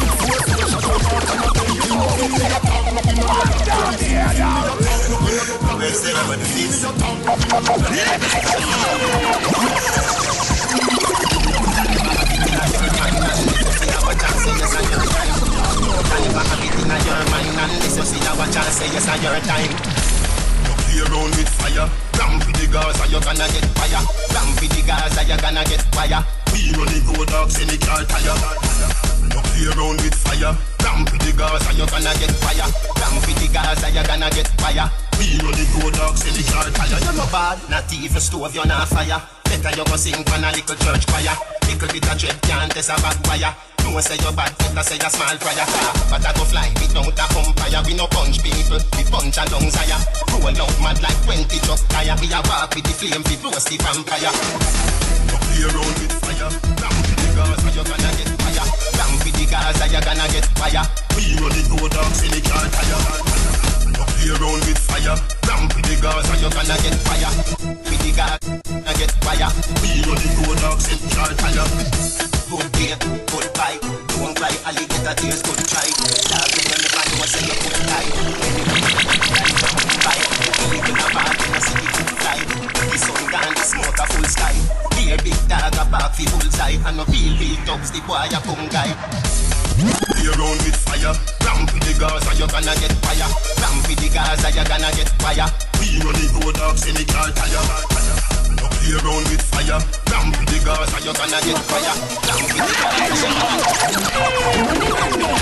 Play around with fire. Ram for the Gaza, you're gonna get fire. Ram for the Gaza, you're gonna get fire. We run the go dogs in the car tire. No play around with fire. Ram for the Gaza, you're gonna get fire. Ram for the Gaza, you're gonna get fire. We run the go dogs in the car tire. You're no bad, not even stove, you're not fire. Better you go sing from a little church choir. Little bit of dread can't test a bad wire. No say you're bad, better say you're small prayer. But I go fly without a umpire. We no punch people, we punch a lungs higher. Roll out mad like twenty truck tire. We a walk with the flame, we roast the vampire. No play around with fire. Ram for the Gaza, you're gonna get fire. Ram for the Gaza, you're gonna get fire. We run the go dogs in the car tire. No play around with fire. Ram for the Gaza, you're gonna get fire. For the Gaza, gonna get fire. We run the go dogs in the car tire. Good day, goodbye. Don't cry, alligator tears, good try. Dark when the man was in the good life. Bye. We can have a in a city to fly. The sun gone, the smoke a full sky. Be a big dog, a back for bullseye. And no real, real dogs, the boy a pung guy. Play around with fire. Ram for the Gaza, you're gonna get fire. Ram for the Gaza, you're gonna get fire. We run the go dogs in the car tire. No play around with fire. Ram for the Gaza, you're gonna get fire. Ram for the Gaza, you're gonna get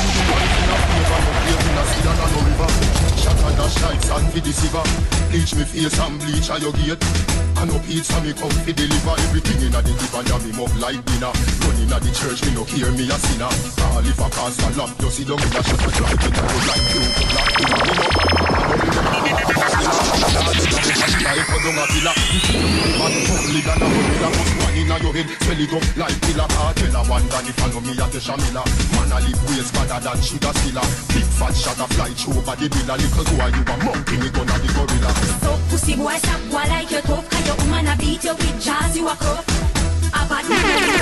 fire. Shot and dash lights and for the silver. Bleach me face and bleach at your gate. And no pizza me come fi deliver. Everything inna the giver ya me up like dinner. Run inna the church me no care me a sinner. All if a cast a lot you sit down in a shot a drive in a road like you. Black inna me no back. Life for dung a villa. Man only than a gorilla. One inna your head swell it up like killer. Tell a one than if I know me a the Shamila. Man a live ways better than sugar stiller. Big fat shot a fly through over the bill. A little boy you a monkey me gonna the gorilla. So pussy boy stop boy like you tough. Cause your woman a beat you with jazz you a cuff. A bad man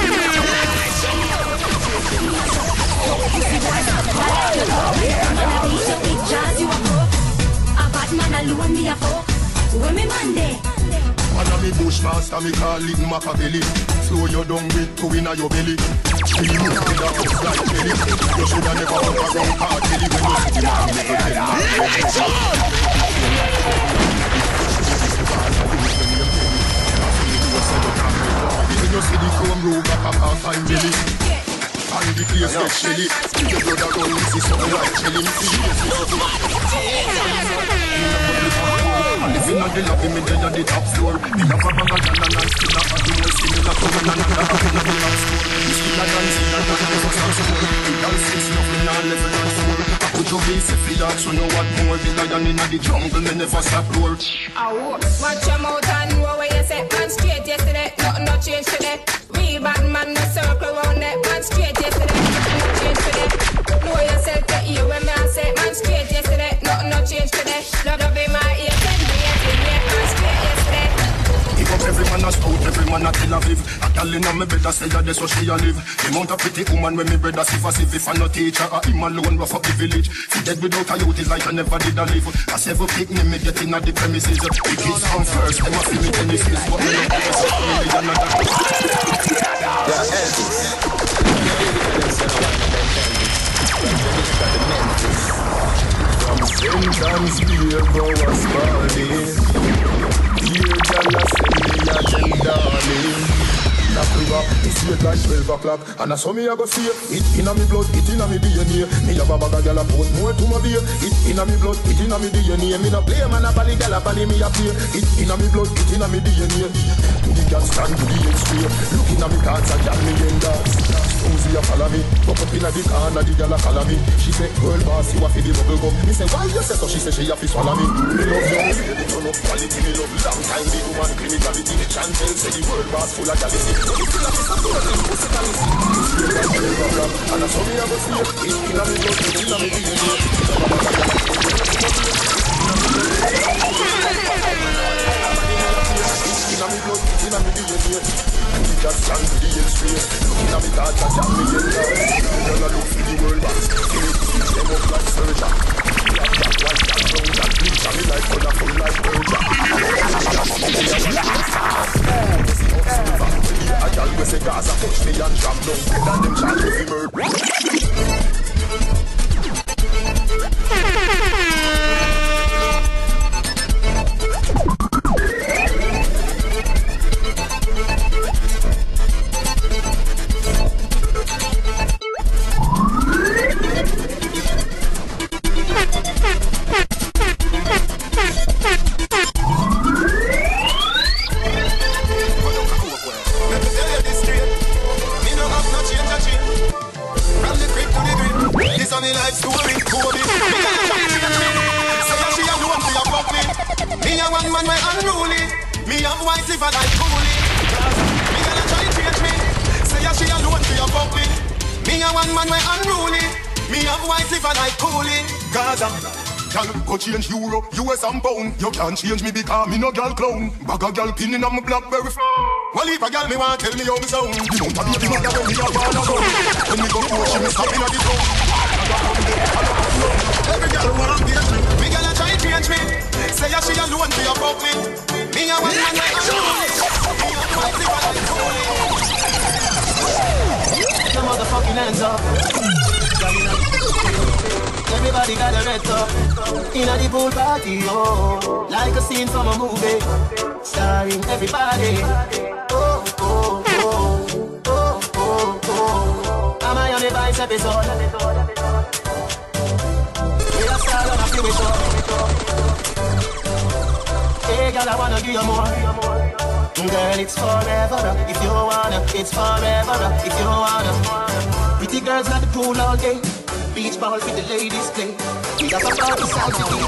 pussy boy stop boy like you tough. Woman a beat you with jazz you a cuff. A bad man alone me a fuck. Where me man there? Man a me bushmaster me call it Machiavelli. Slow you down with two inna your belly. Three you with a house like jelly. You shoulda never walk around party when you see the man make a when you see the chrome robe a pop off and belly. And the place get shelly. Your brother run me see something like jelly. Me see you see something. living on the lobby, me dead on the top floor. Me have a bag of gal and I still have a door. Similar to me and another up in the top store. Me still a dancing and a never stop score. Me dance six nothing and level and four. Put your face if you dance, so know what more. The lion in the jungle, me never stop roar. Ow, watch your mouth and know where you say. Man straight yesterday, nothing no change today. Real bad man, no circle round that. Man straight yesterday, nothing no change today. Know yourself to hear when me I say. Man straight yesterday, nothing no change today. Love love in my ear, ten years in here. Man straight yesterday. Pick up every man a scout, every man a Tel Aviv. A gal inna me bed a say a dey so she a live. The mount a pretty woman when me bread a sieve a sieve. If I no teacher, a him alone rough up the village. Fi dead without a youth is like I never did a live. A seven pick me me get inna the premises. The kids come first, them a fi me tennis. What me no care so me lay another. Yeah, Elvis. From Sentence, beer, Boas, Baldy. Here, Jalla, send me a ten darling. That river, it's late like twelve o'clock. And I saw me, I go see it. It inna me blood, it inna me D N A. Me have a bag of gal a put more to my beer. It inna me blood, it inna me D N A. Me no play, man, a bally gal a bally me a play. It inna me blood, it inna me D N A. To the gal stand, to the extreme. Looking at me cards and gal me in dance. Uzi a follow me, buck up inna the corner, the gal a follow me. She say, girl boss, you a fi the bubble gum. Me say, why you say so? She say she a fi swallow me. Me love young, say the turn up quality. Me love long time, the woman criminality. Chantel say the world boss full of jealousy. And I saw me a go see it. It inna me blood, it inna me D N A. Inna me blood, it inna me D N A. And we just stand to the extreme. Looking at me thoughts and jam me in there. Girl, I look for the world boss. Switch them up like surgeon. Black, black, white, black, brown, black, bleach. And me like color full like virgin. I can't go say Gaza touch me and drop down. Dead and them charge me for murder. Go change euro, U S and pound. You can't change me because me no gal clown. Bag a gal pin in on my Blackberry phone. Well, if a gal me want tell me how me sound. You don't have baby mother when me a born a gun. When me go to she me stop in a the town. Every gal want to change me. Me gal a try change me. Say ya she alone for your fuck me. Me a one man like a the motherfucking hands up. Everybody got a red top inna the pool party, oh, like a scene from a movie, starring everybody. Oh, oh, oh, oh, oh, oh. Am I on the Vice episode? We a star on a few show. Hey, girl, I wanna give you more. Girl, it's forever if you wanna. It's forever if you wanna. Pretty girls at the pool all day. Beach ball with the ladies play. We have a party side to keep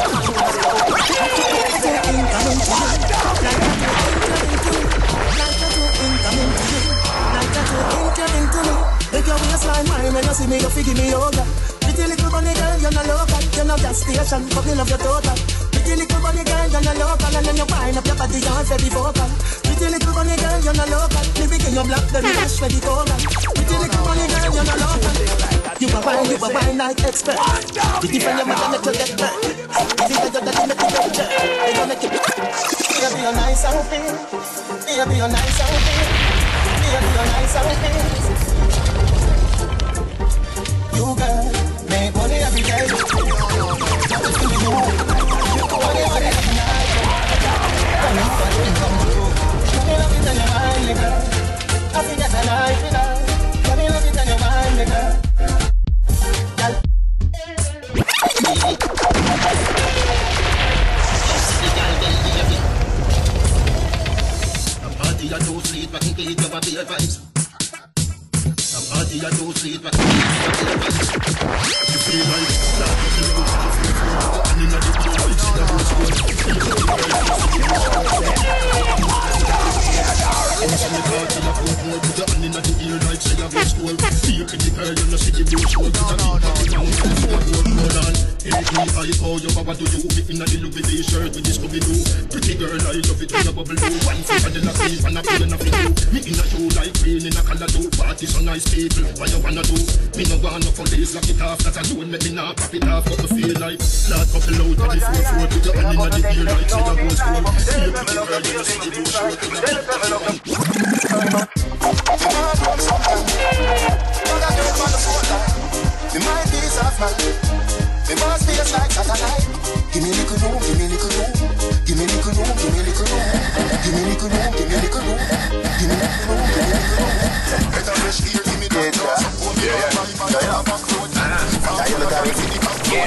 Make your waistline wine when you see me, you figure me over. Pretty little bunny girl, you're not local. You're not gas station, but me love your total. Pretty little bunny girl, you're not local. And then you wind up your body, you're very vocal. Pretty little bunny girl, you're not local. Me begin your black, then you push for the cola. Pretty little bunny girl, you're not local. You a wine, you a wine like expert. Pretty friend, your mother make you get back. Pretty girl, you're the make you get back. They gon' make you. Be a be a nice outfit. Be a be a nice outfit. Be a be a nice outfit. You girl, make money every day. Nothing to do. Money, money every night. Come on, come on, come on. Money love it and your mind, nigga. I think that's a life, you know. Money love it and your mind, nigga. Girl. me high for you, what do you? Me in a little bit shirt with this Scooby-Doo. Pretty girl, I love it when you bubble do. One foot and then a sleep and a feel and a feel. Me in a shoe like green in a color do. Party so nice people, what you wanna do? Me no want no for days, lock it off. That alone make me not pop it off. What me feel like? Lord couple out of the four four. Put your hand in the ear like say the whole school. See a pretty girl, you see the blue shirt in a me mind is off man. Me must be just like satellite. Give me little room, give me little room. Give me little room, give me little room. Give me little room, give me little room. Give me little room, give me little room. Better fresh ear, give me the drop. Yeah, yeah, yeah, yeah. Yeah, you look at it. Yeah,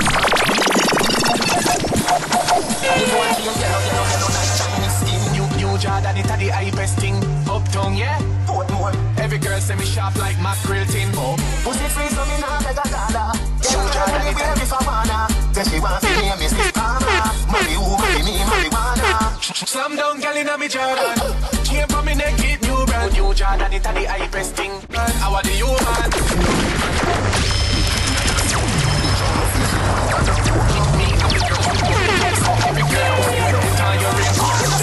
you know what you get out, you know, you know, nice Chinese skin. You, you Jordan, it a the hypest thing. Uptown, yeah. Portmore. Every girl say me sharp like mackerel tin. Oh, pussy freeze, so me nah beg a dollar. You Jordan, it a if I wanna. Say she want to be a Missus Palmer. Marry who, marry me, marijuana. Slam down, girl inna me Jordan. Came from me neck, it new brand. You Jordan, it a the hypest thing. I want the human. Every girl, turn your ring.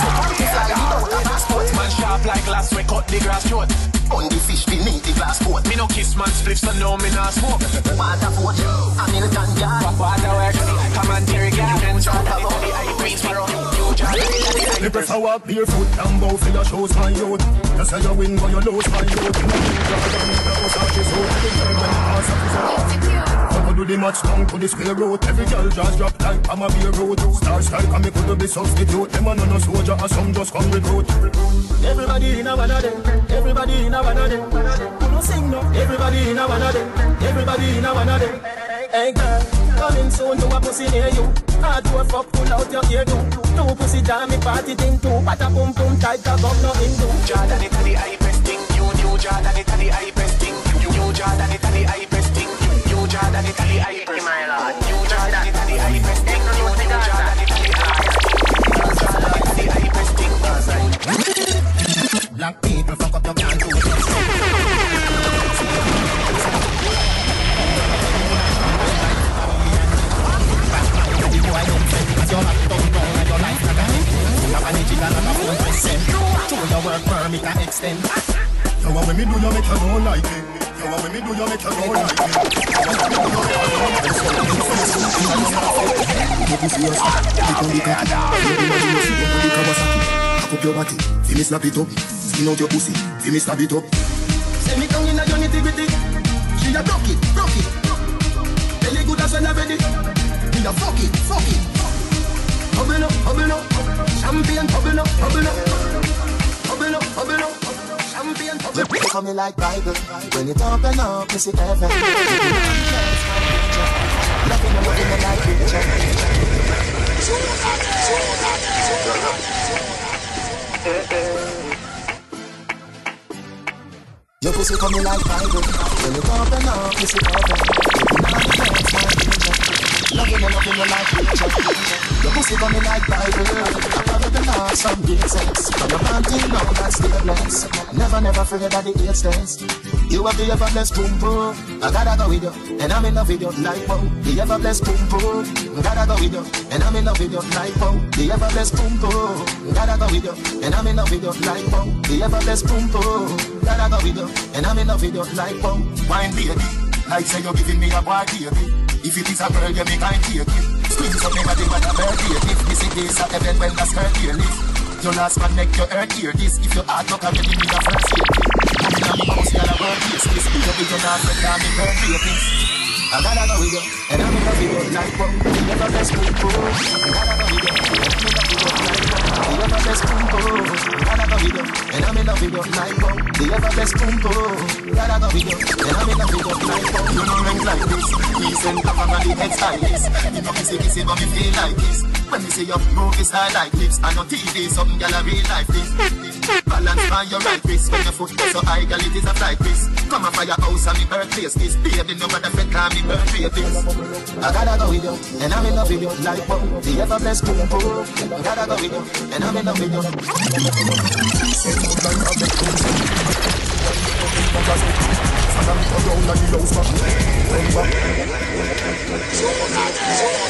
Man sharp like glass, we cut the grass short. On the fish beneath the glass coat. Me no kiss man spliffs, so no me not smoke. Water foot, Hamilton yard. Water work, come on Terry Garden. Me prefer walk barefoot and bow for your shoes, my youth. You say you win, but you lose, my youth. How do the match down to the square road? Every girl just drop like I'm a beer road. Star strike and me could be substitute. Them a no soldier and some just come recruit. Everybody in a one of them. Everybody in a one of them. Who no sing no? Everybody in a one of them. Everybody in a one of them. Hey girl, coming soon to a pussy near you. Hard to a fuck, pull out your ear do. Two pussy jam me party thing too. Pata pum pum tight a gum no hindu. Jordan it a the hypest thing. You new Jordan it a the hypest thing. You new Jordan it a the hypest thing. You Jordan it a the hypest thing. You Jordan it a the hypest thing. You new Jordan it a the hypest thing. Black people fuck up your can do it. Work permit and extend. You want when me do you make you don't like it. You want when me do you make you don't like it. Cock up your body, see me snap it up. Skin out your pussy, see me stab it up. Send me down in a journey nitty-gritty. She a broke it, broke it. Belly good as when I'm ready. Me a fuck it, fuck it. Bubble up, bubble up. Champion, bubble up, bubble up. Bubble up, bubble up, champion, bubble up. You come me like Bible. When it open up, you see heaven. Nothing more in the light picture. Your pussy come me like Bible. When it open up, you see heaven. Nothing more in the light picture. Your pussy come me like Bible. Some good sex. From your panty, now that's the bless. Never, never forget that the eight stairs. You have the ever blessed boom boom. I gotta go with you, and I'm in love with you like wow. The ever blessed boom boom. Gotta go with you, and I'm in love with you like wow. The ever blessed boom boom. Gotta go with you, and I'm in love with you like wow. The ever blessed boom boom. Gotta go with you, and I'm in love with you like wow. Wine baby, like say you're giving me a boy baby. If it is a girl, you make I take it. Squeeze up never do what a birthday. If this is this a event when the skirt here live. Your last man make your earth hear this. If your heart look already need a first aid kit. Come in on me house, you're a birthday. This you be your last friend, I'm in birthday things. I gotta go with you, and I'm in love with you like wow. You never best boom boom. I gotta go with you, and I'm in love with you like wow. You never best boom boom. I gotta go with you, and I'm in love with you like wow. You never best boom boom. Gotta go with you, and I'm in love with you like wow. You know rank like this. Please and come on the head stylist. You know kissy kissy but me feel like this. When me say your broke is high like lips. I know T V something gyal a real life this. Balance by your right wrist. When your foot is so high gyal it is a flight risk. Come on for your house and me birthplace this. Baby no matter friend call me birthday this. I gotta go with you, and I'm in love with you like wow. The ever blessed boom boom. I gotta go with you, and I'm in love with you. Set up like a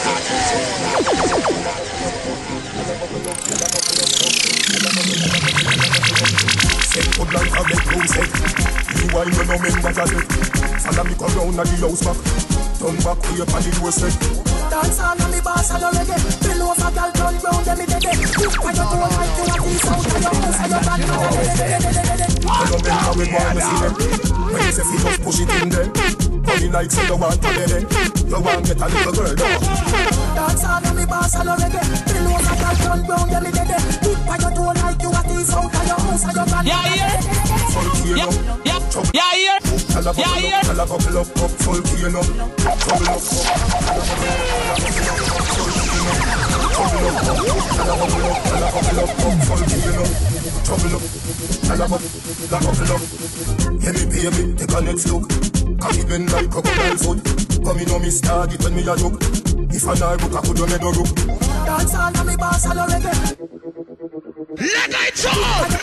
Nazareth. Follow me come round at the house back. Turn back way up on the doorstep. Dance on me boss and reggae. Fill over girl turn round them me dead. I don't know why you want this out of your house and your grandmother. Follow them how we want to see them. When you say fi just push it in them. Money like say you want to be them. You want get a little girl dog. Dance on me boss and reggae. Fill over girl turn round them me dead. I don't know like you want this out of your house and your grandmother. Yeah, yeah. Yeah, yeah, yeah, yeah. Yeah, yeah. Tell a buckle up, up, full key up. Trouble up, up. Trouble up, up. Tell a buckle up, tell a buckle up, up, full key up. Trouble up, tell a buckle up. Yeah, me pay me, take a next look. Come in bend like crocodile foot. Come in on me start it when me a look. If I not look, I could do me do look. Dance on me boss and reggae. Let it talk!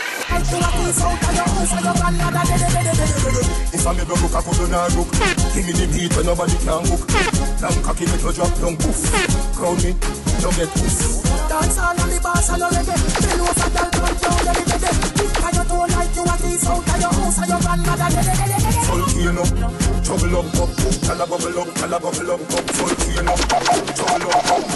If I never look, I put on a look. Give me the beat when nobody can hook. Long cocky make you drop, long poof. Crown me, don't get poof. Dance on me boss and reggae. Fill over girl turn round them me dead. I don't know like you want this out of your house and your grandmother. Full key up, trouble up, up. Tell a bubble up, tell a bubble up, up. Full key up, trouble up, up.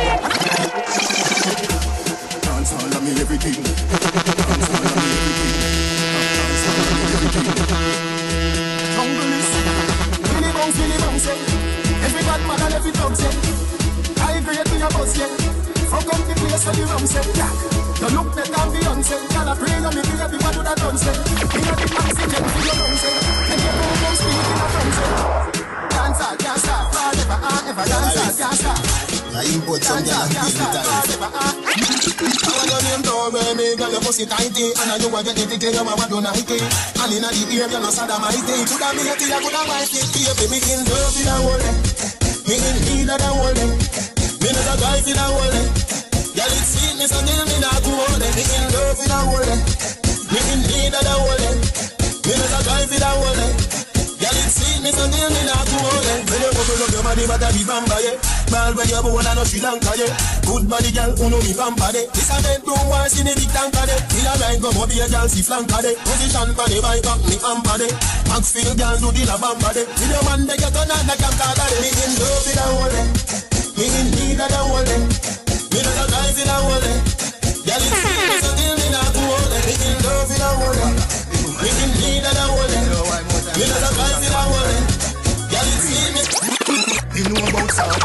Dance all of me everything. Dance all of me everything. Dance all of me everything. Jungle is Billy bounce, Billy bounce, yeah. Every bad man and every dog, yeah. I agree with your boss, yeah. Fuck up the place where the rum, yeah. You look better than Beyonce. Y'all a pray on me, be everyone do that dance, yeah. You know the oxygen for your lungs, yeah. And you go home speaking of tongues, yeah. Dance all, can't stop, forever, ah, ever. Dance all, can't stop. I import some girl and feel it tight. I want your name down where me girl your pussy tighty. And you want get it till you want to Nike. And in the ear you no sodomite. Coulda me a tea, coulda white it. Baby me in love with a whole day. Me in need of the whole day. Me not a guy for the whole day. Girl it sweet me so till me not go hold it. Me in love with a whole day. Me in need of the whole day. Me not a guy for the whole day. Girl it sweet me so till me not go hold it. When you bubble up your body but I be bamba yeah. Ball where you born and no Sri Lanka, yeah. Good body girl, who know me pamper, de. This a bed don't want see me big tanker, de. Feel a ride, go more be a girl, see flanker, de. Position for the vibe up, me amper, de. Maxfield girl, do the la bamba, de. With your man, they get on and they can't call, de. Me in love with a whole, de. Me in need of the whole, de. Me not a guy for the whole, de. Girl, it's sweet, me so till me not go hold, de. Me in love with a whole, de. Me in need of the whole, de. Me not a guy for the whole, de. Girl, it's sweet, me. You know about Saudi.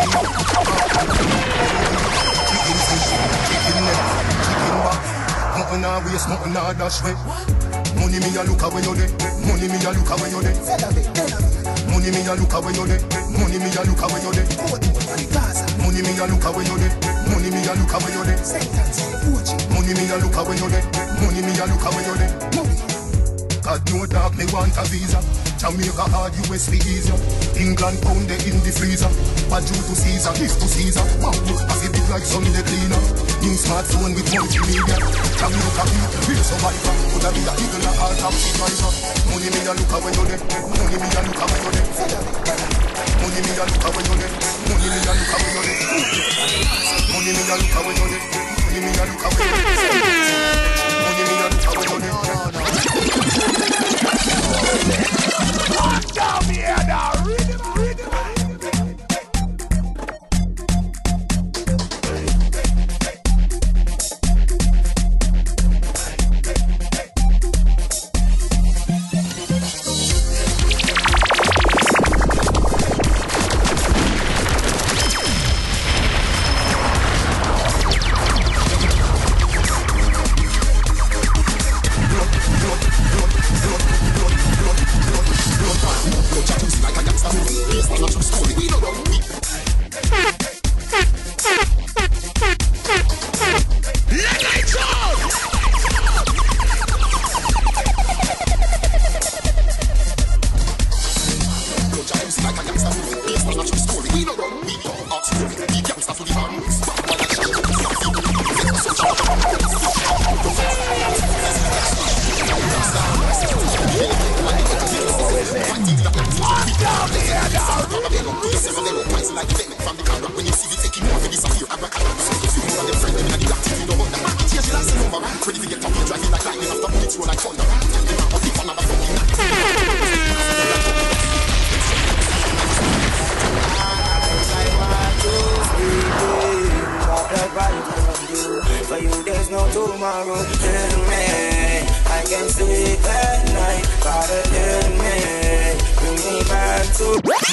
Chicken fish, chicken neck, chicken back. Nothing a waste, nothing a dash way. Money me a look away you dey. Money me a look away you dey. Money me a look away you dey. Money me a look away you dey. Money me a look away you dey. Money me a look away you dey. Money me a look away you dey. Money me a look away you dey. God no dog me want a visa. Jamaica hard, U S be easier. England pound they in the freezer. Badu to Caesar, gift to Caesar. Wow, as it big like Sunday cleaner. New smartphone with multimedia. Jamaica people, real survivor. Could I be a eagle or all top supervisor? Money me a look away you dey. Money me a look away you dey. Money me a look away you dey. Money me a look away you dey. Money me a look away you dey. Money me a look away you dey. Money me a look away you dey. Down here now, rhythm, rhythm. Ready to get up, driving like lightning after bullets roll like thunder. Tell them I'm a thief, another fucking night. tomorrow. Tell me, I can sleep at night. Gotta tell me, bring me back to.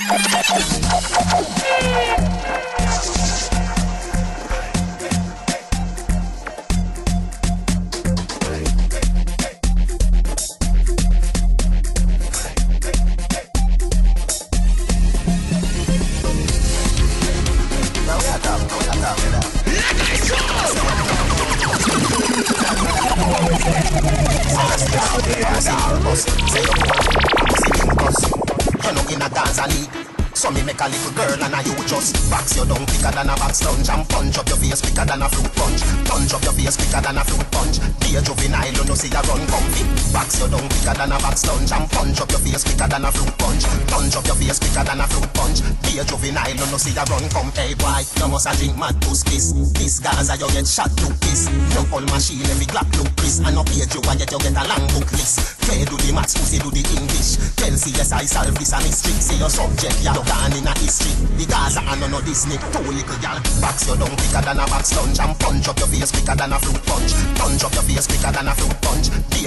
So me make a little girl and a you just box your down quicker than a box lunch and punch up your face quicker than a fruit punch. Punch up your face quicker than a fruit punch. Be a juvenile, you know see ya run comfy. Box your down quicker than a box lunch and punch up your face quicker than a fruit punch. Punch up your face quicker than a fruit punch. Be a juvenile, you know see ya run come. Hey boy, you must a drink mad puss kiss. This Gaza you get shot to kiss. You all machine every glock look Chris. And up page you and yet you get a long book list. Play do the maths, pussy do the English. Tell C S I solve this a mystery. See your subject, ya gone in a history. The Gaza and no no Disney. Two little gal. Box your down quicker than a box lunch and punch up your face quicker than a fruit punch. Punch up your face quicker than a fruit punch. Be a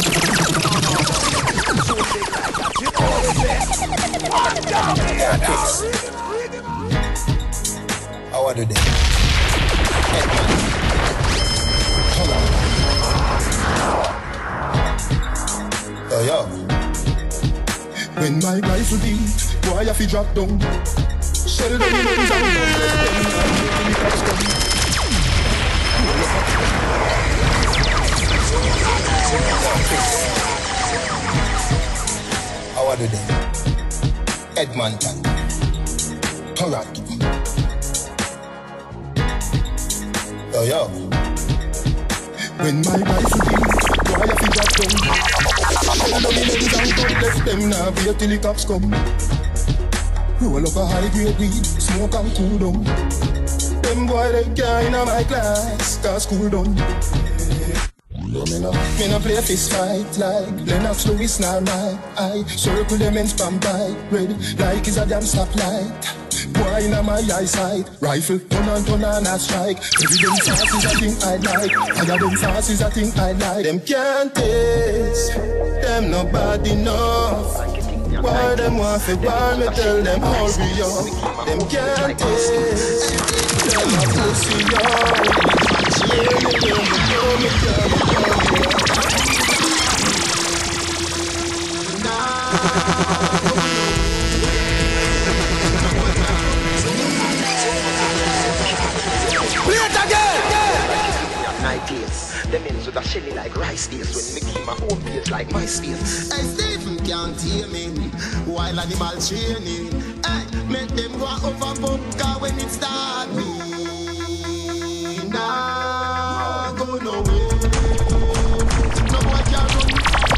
how are they? Yo, yo. When my rifle beat, boy, I fi drop down. Shell down the guns and don't let them know the cops come. How are they? Edmonton, Toronto. Yo, yo. When my rifle beat, boy, I fi drop down. Shell down the guns and don't let them know wait till the cops come. Roll up a high grade weed, smoke and cool down. Them boy they can't in my class, cause cool down. Me no, me no play fist fight like Lennox Lewis now my eye. Circle them and spam by, red like is a damn stoplight. Boy in my eyesight, rifle turn and turn and a strike. Every them fast is a thing I like, fire them fast is a thing I like. Them can't taste, them not bad enough. Why them want to war me, tell them hurry up. Them can't taste, them a pussy up. Yeah, me tell me, tell me, tell me, tell me. Play it again! Night days, them ends with a shelly like rice days. When me keep my home page like my space. Hey, Stephen can't hear me while animal training. Hey, make them go over vodka when it start me. Nah, go nowhere. No boy can run.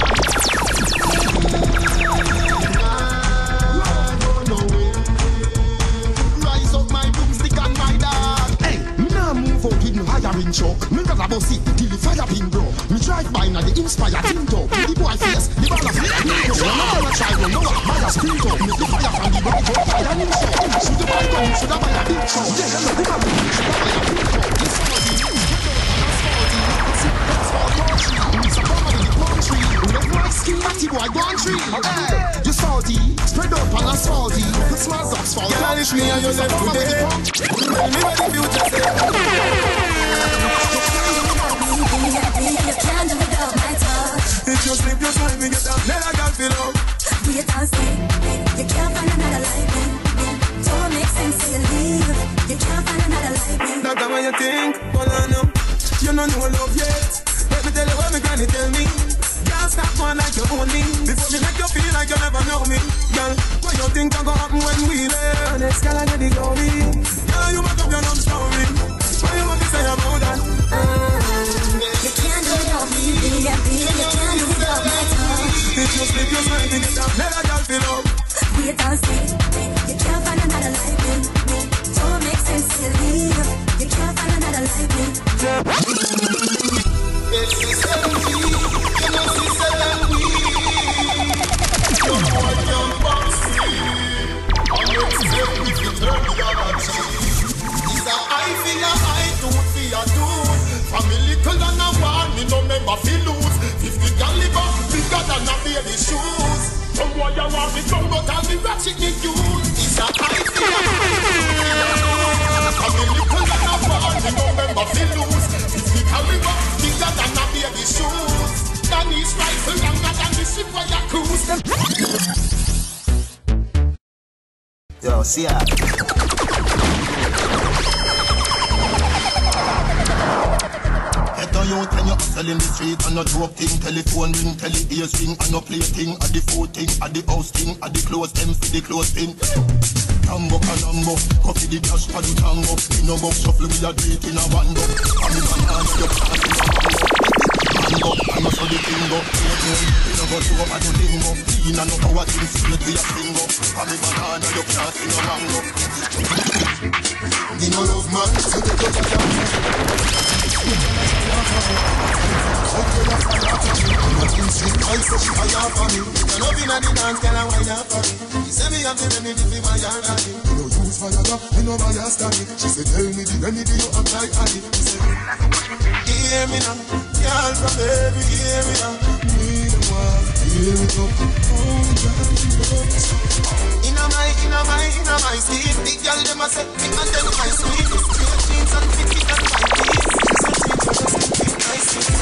Nah, go nowhere. Rise up my broomstick and my dog. Hey, me nah move out with no hiring truck. Me rather bust it till the fire pin broke. Me drive by now the inspire team top. The boy face, the ball of it. Me go, I'm not gonna try no more. My ass scream up. Me the fire from the bike up. Fire new shot. Should the bike gun, should I buy a big truck? Yeah, hello, the man. Should I buy a big truck? This party, that's party. It's a bomb in the country. Love my skin, batty boy, gone tree. Hey, you salty, spread out on asphalty. Put small socks for you. Punish me and you left today. Tell me what the future say. You can't do without my touch. If you sleep, you slide me, get down. Let a girl feel up. Wait and see. You can't find another like me. Don't make sense till you leave. You can't find another like me. That's what you think. Hold on now. You don't know love yet. Let me tell you what me granny tell me. Can't stop one like you own me. Before me make you feel like you never know me. Girl, what you think can go happen when we learn? Next girl I get the glory. Girl, you must have your own story. What you want to say about that? You can't do without me. You can't do without my touch. If you sleep, you slide me, get down. Let a girl feel up. Wait and see. You can't find another like me. Don't make sense till you leave. You can't find another like me. It's the same thing, you know it's the same we. Don't want your box I'm not saying if you turn the other cheek. It's a eye for your eye, tooth for your tooth. From a little and a me ground, but all me ratchet me use is a high fear. I'm a little like a ball, me no member fi lose. If we carry up bigger than a baby shoes, then his rifle longer than the ship where you cruise. Yo, see ya. Youth when you hustle in the street and no joke thing, telephone ring, tele ears ring, and no play thing, at the food thing, at the house thing, at the clothes them for the clothes thing. Tambo canambo, coffee the cash for the tango, in no box shuffle we a do it in a one go. I'm in my hands, you can't in a mango, mango, and no so the thing go. You no go to up at the lingo, in a no power thing, straight to your finger. I'm in my hand, you can't in a mango. You no love man, you take your time. I say she fire for me. You know in the dance, can I wine up for me? She say me have the remedy for my yard and me. You know use fire up, you know my yard stand it. She say tell me the remedy you apply on it. She say, hear me now, girl from baby, hear me now. Me the one, hear it up. Inna my, inna my, inna my sleep. The girl dem a set me and them my sweet. Straight jeans and fit it and my teeth. She say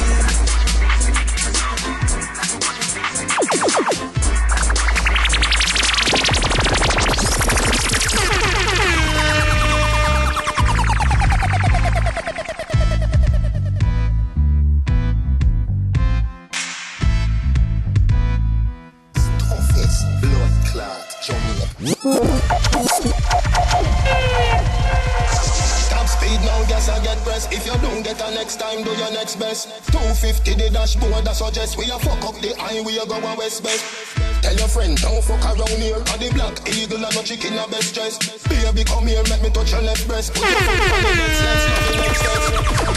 if you don't get her next time, do your next best. two fifty the dashboard, that suggest we a fuck up the highway, go a west best. Tell your friend, don't fuck around here. At the Black Eagle and no chicken a best dress. Baby, come here, let me touch your left breast. Put your foot on the next steps, on the next steps.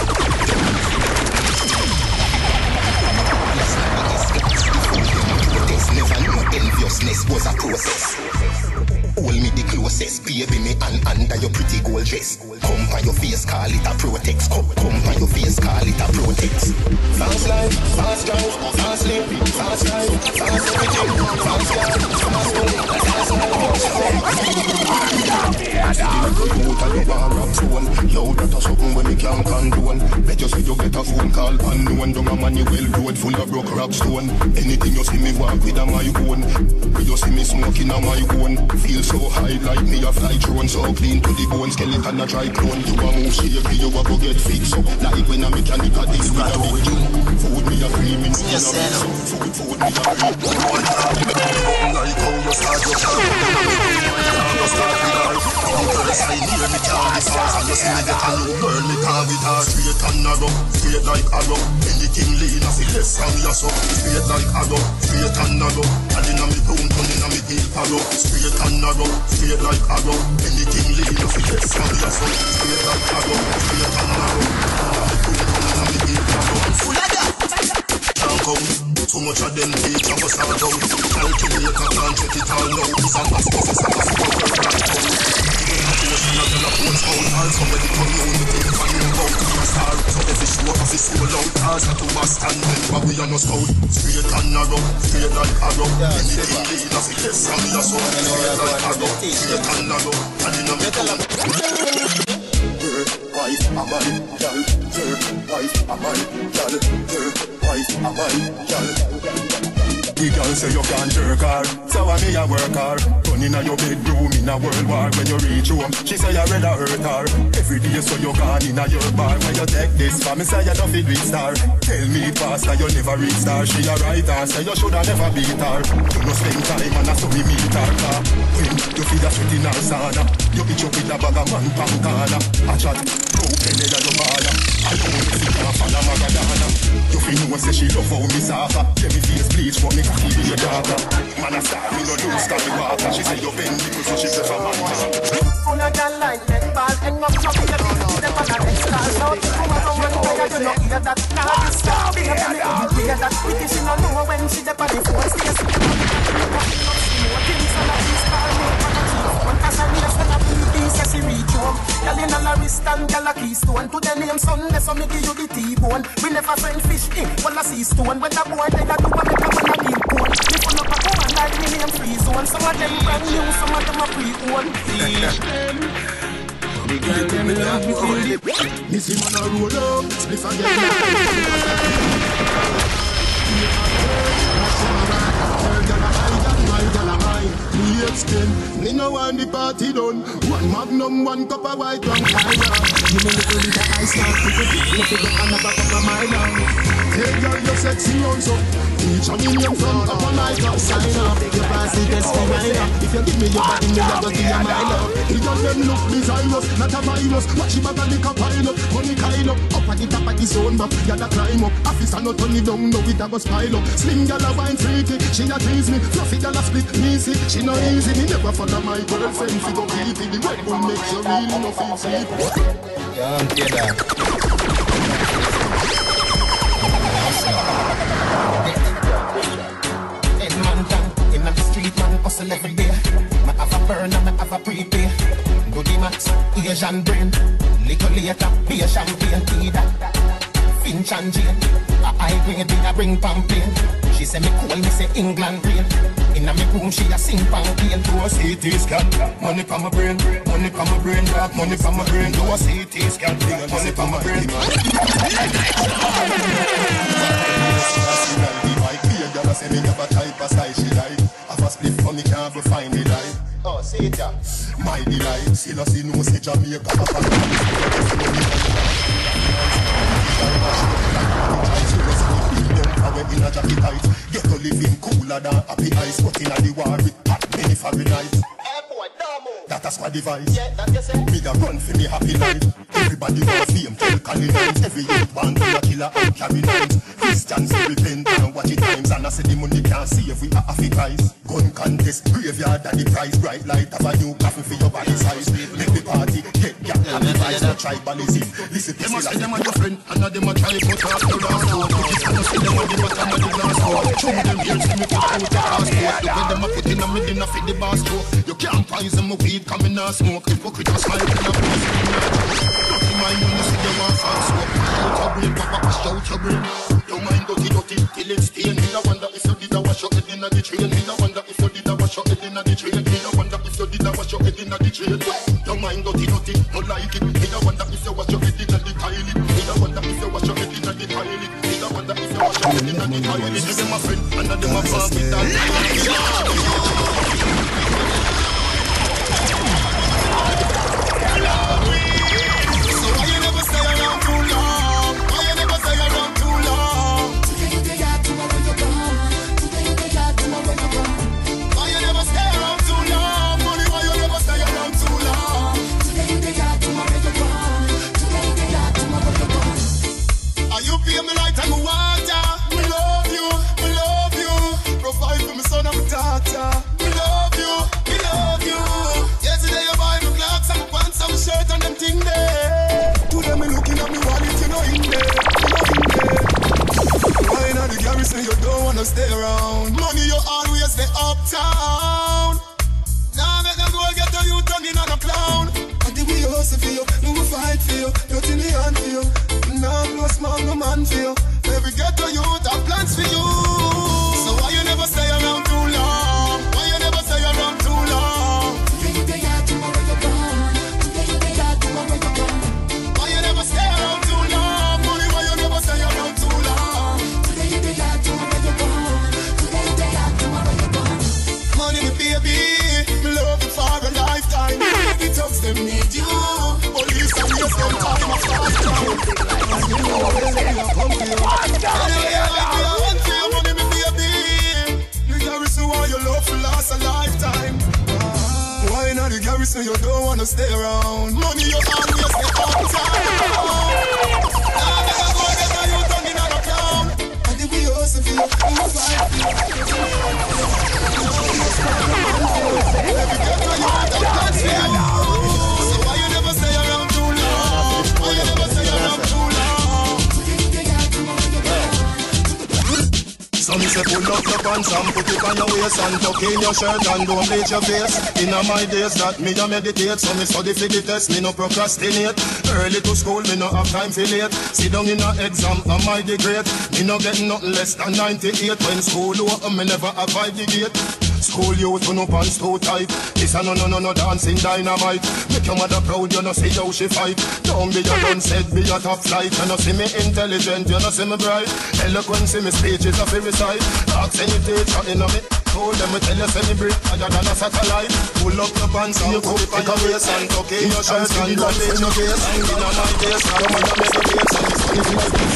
Never know enviousness was a process. Hold me the closest, baby, me and under your pretty gold dress. Come by your face, call it a Protex. Come, come by your face, call it a Protex. Fast life, fast drive, fast live, fast drive, fast everything, fast drive, fast live, fast life. Yo, that a something when me can't condone. Bet you see you get a phone call unknown. Down a Manuel road full of broke rock stone. Anything you see me walk with a my own. You see me smoking on my own. Feel so high like me a fly drone. So clean to the bone, skeleton a dry clone. You a move shaky, you a go get fixed up. Like when a mechanic a this with a big jump. Food me a creaming, food food food me a creaming. Like how you start your car. You start with life. You press I near me can't be fast. And you see me get a new girl, me can't be hard. Straight and narrow, straight like arrow. Anything lean as it less from your soul. Straight like arrow, straight and narrow. And in a me brown, turn in a me deep arrow. Straight and narrow, straight like arrow. Anything lean as it less from your soul. Straight like arrow, straight and narrow. Full of that. Can't come. Too much of them take a bus out down. Calculator can't check it all now. It's a pass off, it's a pass off, it's a pass off. She not gonna post out. All somebody come here with the fan in bout. Star, so every show of his soul out. As a two bus and then we are no scout. Straight and narrow, straight like arrow. Anything clean as it is from your soul. Straight like arrow, straight and narrow. And in a metal. Wife, a man, girl. Wife, a man, girl. Wife, a man, girl. The girl say you can't jerk her, so I me a work her. Turn in a your bedroom in a world war. When you reach home, she say you rather hurt her. Every day so you gone in a your bar. When you take this for me say you don't fit with star. Tell me faster you never reach star. She a right her, say you shoulda never beat her. You no spend time and I saw me meet her car. When you feel a sweat in her sauna, you itch up with a bag of man pan corner. A chat, broken head of your father. I know you see her follow Magadana. You feel no say she love how me suffer. Let me face bleach for me. Keep your daughter. Man a star, me no lose cause me water. She say you bend because so she prefer man. Full of girl like netball. Hang up no fear, them on a next star. Now you come around and tired, you no hear that. Now you stop, be a minute, you hear that. Pretty she no know when she dey on the phone. Stay asleep, you no see more things on a cheese car. Man a cheese, one cause a race when a P D say she reach home. Girl in a la wrist and girl a keystone. To the name Sunday so me give you the T-bone. We never send fish in, well a sea stone. When the boy they a do a make a man a deal. If you look up and like me name free zone. Some of them brand new, some of them are pre-owned. Big girl, them love me feel it. Missy man a roll up, spliff again. Me extend, me no want the party done. One magnum, one cup of white rum. Give me a little bit of ice now, pick it, pick it up and have a cup of my down. Hey girl, you're sexy also. Teach a million from up on my top. Sign up, your passy test for mine up. If you give me your body, me I go give you my love. The girl them look desirous, not a virus. Watch him a go lick a pile up, money kind up. Up at the top of the zone map, y'all a climb up. Officer no turn it down, no it a go spile up. Slim y'all a wine freaky, she a tease me. Fluffy y'all a split me see. She no easy, me never follow my girlfriend. Fi go keep it, the Red Bull make you really no feel sleep. Yeah, I'm here now. Head man down, in the street man hustle every day. Me have a burn and me have a prepay. Do the max, Asian brain. Little later, be a champagne tea that. Finch and Jane, a high grade me a bring pampain. She say me cool, me say England rain. Inna me room she a sing pampain. Do a C T scan, money pa my brain, money pa my brain, dark money pa my brain. Do a C T scan, money pa my brain. Girl say me have a type of size she like. Have a spliff for me can't go find the light. Oh, see it ya. My delight, still a see no see Jamaica. Papa in a jacket tight. Get to living cooler than happy ice. But in a the war with hot many Fahrenheit. Hey boy, Damo. That a squad device. Yeah, that you say. Me da run for me happy life. Everybody want fame, tell California. Every youth want to a killer and carry knives. Christians repent and watch it times. And I say the money can't see if we are Africans. Gun contest, graveyard and the price. Bright light have a new coffin for your body size. Make the party, get gat and the price. No tribalism. Listen to me. Them are your friend, and them a try put off the last one. If you don't see them on the bottom of the glass door. Show me them here, see me put out the passport. The way them a put in a me dinner fit the bar store. You can't poison my weed, come in and smoke. Hypocrite a smile, in a place in a dirty mind, when you see you want fast smoke. Shout your brain, papa, shout your brain. Your mind dirty, dirty, till it's stain. Me no wonder if you did a wash your head in a the train. Me no wonder if you did a wash your head in a the train. Me no wonder if you did a wash your head in a the train. Your mind dirty, dirty, no like it. Me no wonder if you wash your head in a the toilet. Me no wonder if you wash your head in a the toilet. Me no wonder if you wash your head in a the toilet. You them a friend, and them a fan with that. You don't wanna stay around. Money you always stay uptown. Now make them go get the youth turning on a clown. I think we hustle for you, we will fight for you. You're in the hand for you. Now no small no man for you. Every ghetto youth have plans for you. So why you never stay around too long? Why you never stay around too long? Today you day out, tomorrow you're gone. Today you day out, tomorrow you're gone. Why you never stay around too long? Money, why you never stay around too long? Today you day out, tomorrow you're gone. Today you day out, tomorrow you're gone. Money, me baby, me love you for a lifetime. The thugs them need you. Police and yes, them time of fast time. You know what they say, I come to you. I want you, money, me baby. The garrison why you love for last a lifetime. Why not the garrison you don't wanna stay around? Money you always stay uptown. Now they go get a youth on in a town. I think we hustle for you, we will fight for you. Every ghetto you have to dance for you. So why you never stay around too long? Why you never stay around too long? So me say pull up your pants and put it on your waist and tuck in your shirt and don't bleach your face. In my days that me a meditate, so me study for the test, me no procrastinate. Early to school, me no have time for late. Sit down in a exam, am I the great? Me no get nothing less than ninety-eight. When school open, me never avoid the gate. School youth who no pants too tight. This a no no no no dancing dynamite. Make your mother proud, you no see how she fight. Don't be a gun set, be a top flight. You no see me intelligent, you no see me bright. Eloquence in me speech is a very sight. Ask any teacher in a me. Told them me tell you celebrate higher than a satellite. Pull up the pants and you cook like a waist and tuck in your shirt and go in your face. And in my face, your mother make a face and it's funny like this.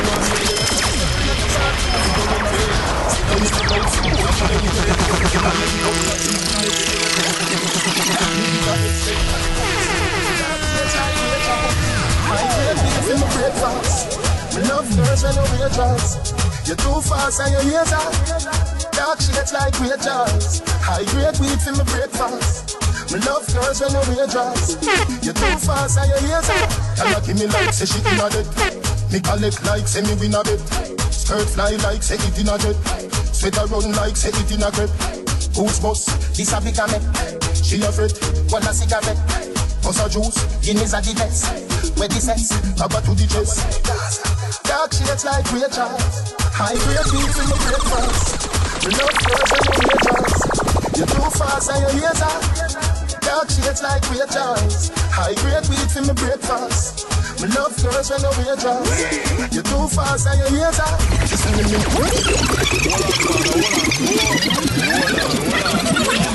Me love girls when you wear dress. You're too fast and you hear that. Dark shades like great jars. High grade weed for me breakfast. Me love girls when you wear dress. You're too fast and you hear that. Tell her give me like say she in a dead. Me collect like say me win a bet. Skirt fly like say it in a jet. Sweater run like say it in a crepe. Who's boss? This a big ame. She afraid, want a cigarette. Cause a juice, Guinness are the best. Where the sex, cover to the chest. Dark shades like great jars. High grade weed for me breakfast. Me love girls when you wear dress. You're too fast and you hear that. Dark shades like great jars. High grade weed for me breakfast. Me love girls when you wear dress. You're too fast and you hear that. Just let me